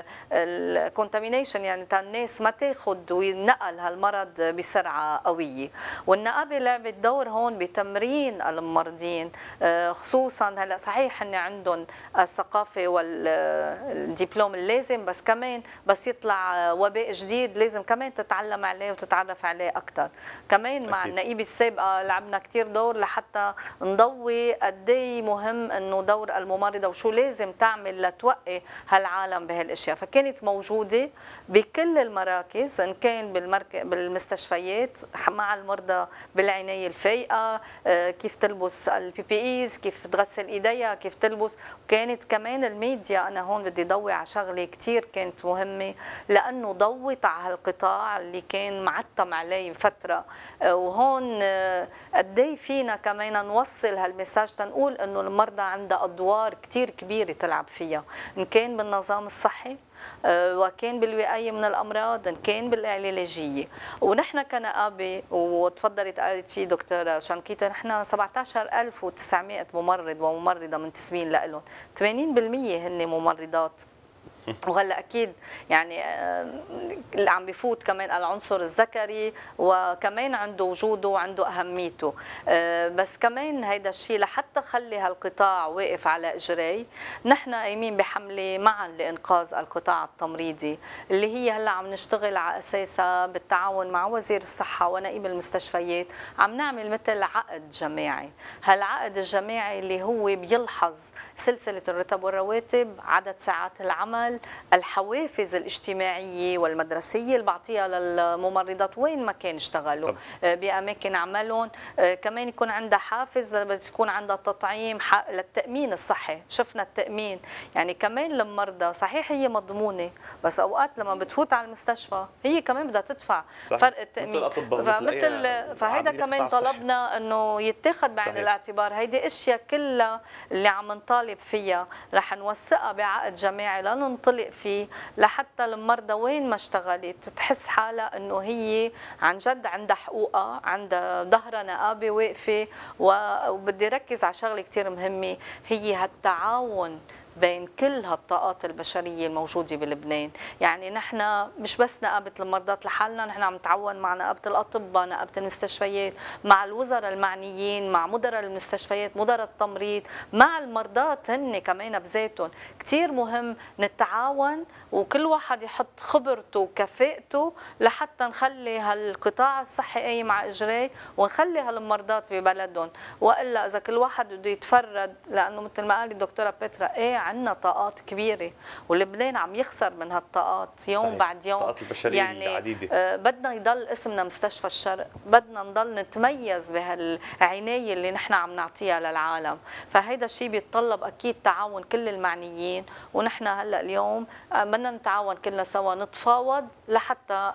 الكونتامينيشن، يعني تا الناس ما تاخذ وينقل هالمرض بسرعه قويه. والنقابه لعبت دور هون بتمرين الممرضين، خصوصا هلا صحيح هن عندهم الثقافه والدبلوم اللازم، بس كمان بس يطلع وباء جديد لازم كمان تتعلم عليه وتتعرف عليه اكثر. كمان مع النقيبه السابقه لعبنا كثير دور لحتى نضوي قد ايه مهم انه دور الممرضه وشو لازم تعمل لتوقي هالعالم بهالاشياء، فكانت موجوده بكل المراكز، ان كان بالمركز بالمستشفيات مع المرضى بالعنايه الفايقه، كيف تلبس البي بي ايز، كيف تغسل ايديها، كيف تلبس. وكانت كمان الميديا، انا هون بدي ضوي على شغله كثير كانت مهمه، لانه ضوت على هالقطاع اللي كان معتم عليه فتره، وهون قد ايه فينا كمان نوصل هالمساج تنقول انه المرضى عندها ادوار كثير كبيره تلعب فيها، ان كان بالنظام الصحي وكان بالوقايه من الامراض، ان كان بالعلاجيه. ونحن كنقابه، وتفضلت قالت فيه دكتوره شانكيتي، نحن سبعة عشر ألف وتسعمئة ممرض وممرضه منتسبين لهم، ثمانين بالمئة هن ممرضات. وهلا اكيد يعني اللي عم بفوت كمان العنصر الذكري، وكمان عنده وجوده وعنده اهميته، بس كمان هيدا الشيء لحتى خلي هالقطاع واقف على اجريه، نحن قايمين بحمله معا لانقاذ القطاع التمريضي، اللي هي هلا عم نشتغل على اساسها بالتعاون مع وزير الصحه ونقيب المستشفيات، عم نعمل مثل عقد جماعي. هالعقد الجماعي اللي هو بيلحظ سلسله الرتب والرواتب، عدد ساعات العمل، الحوافز الاجتماعيه والمدرسيه اللي بعطيها للممرضات وين ما كان اشتغلوا باماكن عملهم، كمان يكون عندها حافز بس يكون عندها تطعيم للتامين الصحي. شفنا التامين يعني كمان للمرضى، صحيح هي مضمونه، بس اوقات لما بتفوت على المستشفى هي كمان بدها تدفع صحيح. فرق التامين، فمثل فهيدا كمان طلبنا انه يتاخذ بعين الاعتبار. هيدي اشياء كلها اللي عم نطالب فيها رح نوثقها بعقد جماعي لننطلق فيه، لحتى المرضى وين ما اشتغلت تحس حالها انه هي عن جد عندها حقوقها، عندها ظهرها نقابه واقفه. وبدي ركز على شغله كثير مهمه، هي هالتعاون بين كل هالطاقات البشريه الموجوده بلبنان. يعني نحن مش بس نقابه المرضات لحالنا، نحن عم نتعاون مع نقابه الاطباء، نقابه المستشفيات، مع الوزراء المعنيين، مع مدراء المستشفيات، مدراء التمريض، مع المرضات هن كمان بذاتهم. كثير مهم نتعاون وكل واحد يحط خبرته وكفاءته لحتى نخلي هالقطاع الصحي قايم على اجريه، ونخلي هالمرضات ببلدهم. والا اذا كل واحد بده يتفرد، لانه مثل ما قالت الدكتوره بيترا، ايه عندنا طاقات كبيره ولبنان عم يخسر من هالطاقات يوم صحيح. بعد يوم. الطاقات البشريه يعني العديده. آه بدنا يضل اسمنا مستشفى الشرق، بدنا نضل نتميز بهالعنايه اللي نحن عم نعطيها للعالم. فهيدا الشيء بيتطلب اكيد تعاون كل المعنيين، ونحن هلا اليوم آه بدنا نتعاون كلنا سوا، نتفاوض لحتى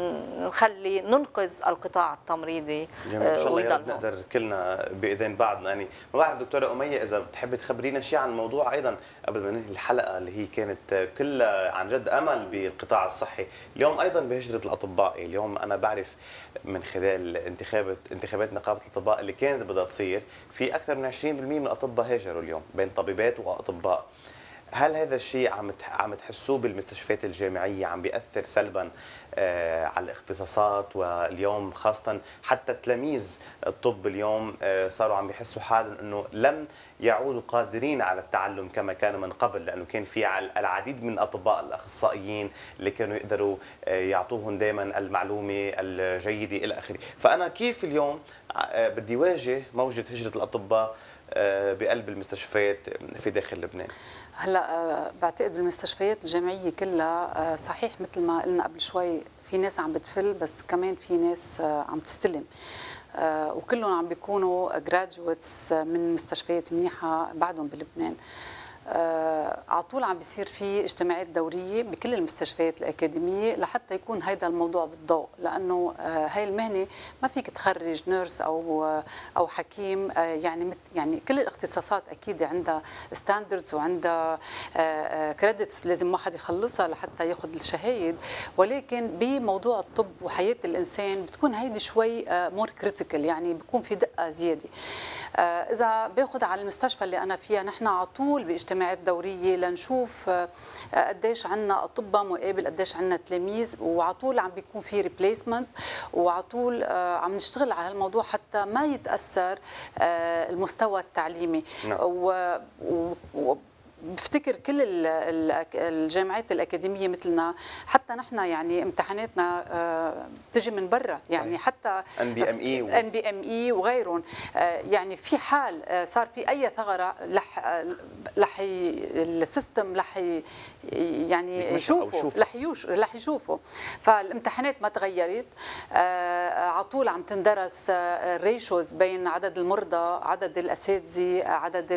نخلي ننقذ القطاع التمريضي. جميل. ان شاء الله يا رب نقدر كلنا باذن بعض. يعني ما بعرف دكتوره أمية اذا بتحبي تخبرينا شيء عن الموضوع ايضا قبل ما ننهي الحلقه، اللي هي كانت كلها عن جد امل بالقطاع الصحي. اليوم ايضا بهجره الاطباء، اليوم انا بعرف من خلال انتخابات انتخابات نقابه الاطباء اللي كانت بدها تصير، في اكثر من عشرين بالمئة من الاطباء هاجروا اليوم بين طبيبات واطباء. هل هذا الشيء عم عم تحسوه بالمستشفيات الجامعيه عم بياثر سلبا آه على الاختصاصات؟ واليوم خاصه حتى تلاميذ الطب اليوم آه صاروا عم بيحسوا حالهم انه لم يعودوا قادرين على التعلم كما كانوا من قبل، لانه كان في العديد من الاطباء الاخصائيين اللي كانوا يقدروا آه يعطوهم دائما المعلومه الجيده الى اخره. فانا كيف اليوم آه بدي واجه موجه هجره الاطباء بقلب المستشفيات في داخل لبنان؟ هلا بعتقد بالمستشفيات الجامعيه كلها صحيح مثل ما قلنا قبل شوي، في ناس عم بتفل بس كمان في ناس عم تستلم، وكلهم عم بيكونوا جراجويتس من مستشفيات منيحه بعدهم بلبنان. آه على طول عم بيصير في اجتماعات دوريه بكل المستشفيات الاكاديميه لحتى يكون هيدا الموضوع بالضوء، لانه آه هاي المهنه ما فيك تخرج نيرس او آه او حكيم، آه يعني يعني كل الاختصاصات اكيد عندها ستاندردز وعندها آه كريدتس لازم واحد يخلصها لحتى ياخذ الشهايد، ولكن بموضوع الطب وحياه الانسان بتكون هيدي شوي آه مور كريتيكال، يعني بيكون في دقه زياده. آه اذا باخذ على المستشفى اللي انا فيها، نحن على طول باجتماعات دوريه لنشوف قديش عندنا اطباء مقابل قديش عندنا تلاميذ، وعلى طول عم بيكون في ريبليسمنت، وعلى طول عم نشتغل على الموضوع حتى ما يتاثر المستوى التعليمي. نعم. و, و بفتكر كل الجامعات الأكاديمية مثلنا، حتى نحن يعني امتحاناتنا بتجي من برا، يعني صحيح. حتى إن بي إم إي إن بي إم إي وغيرهم، يعني في حال صار في أي ثغرة رح رح السيستم رح يعني يشوفوا رح يوش رح يشوفوا فالامتحانات ما تغيرت، على طول عم تندرس الريشوز بين عدد المرضى، عدد الأساتذة، عدد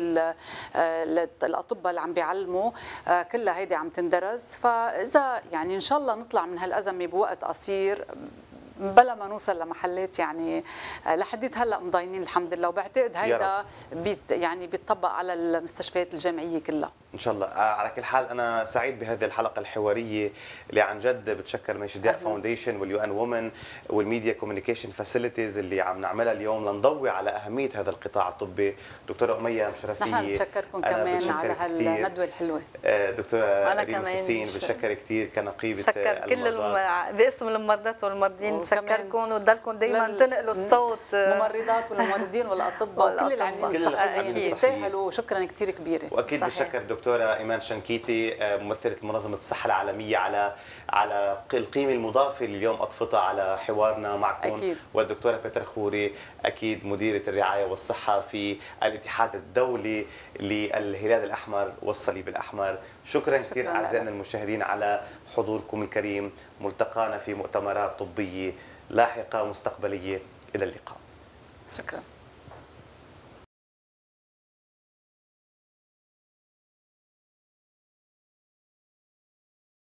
الأطباء عم بيعلموا، كلها هيدي عم تندرس. فاذا يعني ان شاء الله نطلع من هالازمه بوقت قصير بلا ما نوصل لمحلات يعني لحديت هلا مضاينين الحمد لله، وبعتقد هيدا بيت يعني بيتطبق على المستشفيات الجامعيه كلها ان شاء الله. على كل حال انا سعيد بهذه الحلقه الحواريه اللي عن جد بتشكر ميشودياء فاونديشن واليو ان وومن والميديا كوميونيكيشن فاسيلتيز اللي عم نعملها اليوم لنضوي على اهميه هذا القطاع الطبي. دكتوره أمية مشرفيه، نحن بنتشكركم كمان على هالندوه الحلوه. دكتوره ريما ساسين بتشكر كثير كنقيبه بشكر كل الم... باسم الممرضات والمرضين بشكركم، وتضلكم دائما تنقلوا الصوت، الممرضات والممرضين والاطباء وكل اللي عاملين الصحيين يستاهلوا شكرا كثير كبيره. واكيد بتشكر دكتوره ايمان شنكيتي ممثله منظمه الصحه العالميه على على القيمه المضافه اللي اليوم اضفتها على حوارنا معكم أكيد. والدكتوره بيترا خوري اكيد مديره الرعايه والصحه في الاتحاد الدولي للهلال الاحمر والصليب الاحمر. شكرا, شكرا كثير اعزائنا المشاهدين على حضوركم الكريم. ملتقانا في مؤتمرات طبيه لاحقه مستقبليه. الى اللقاء. شكرا.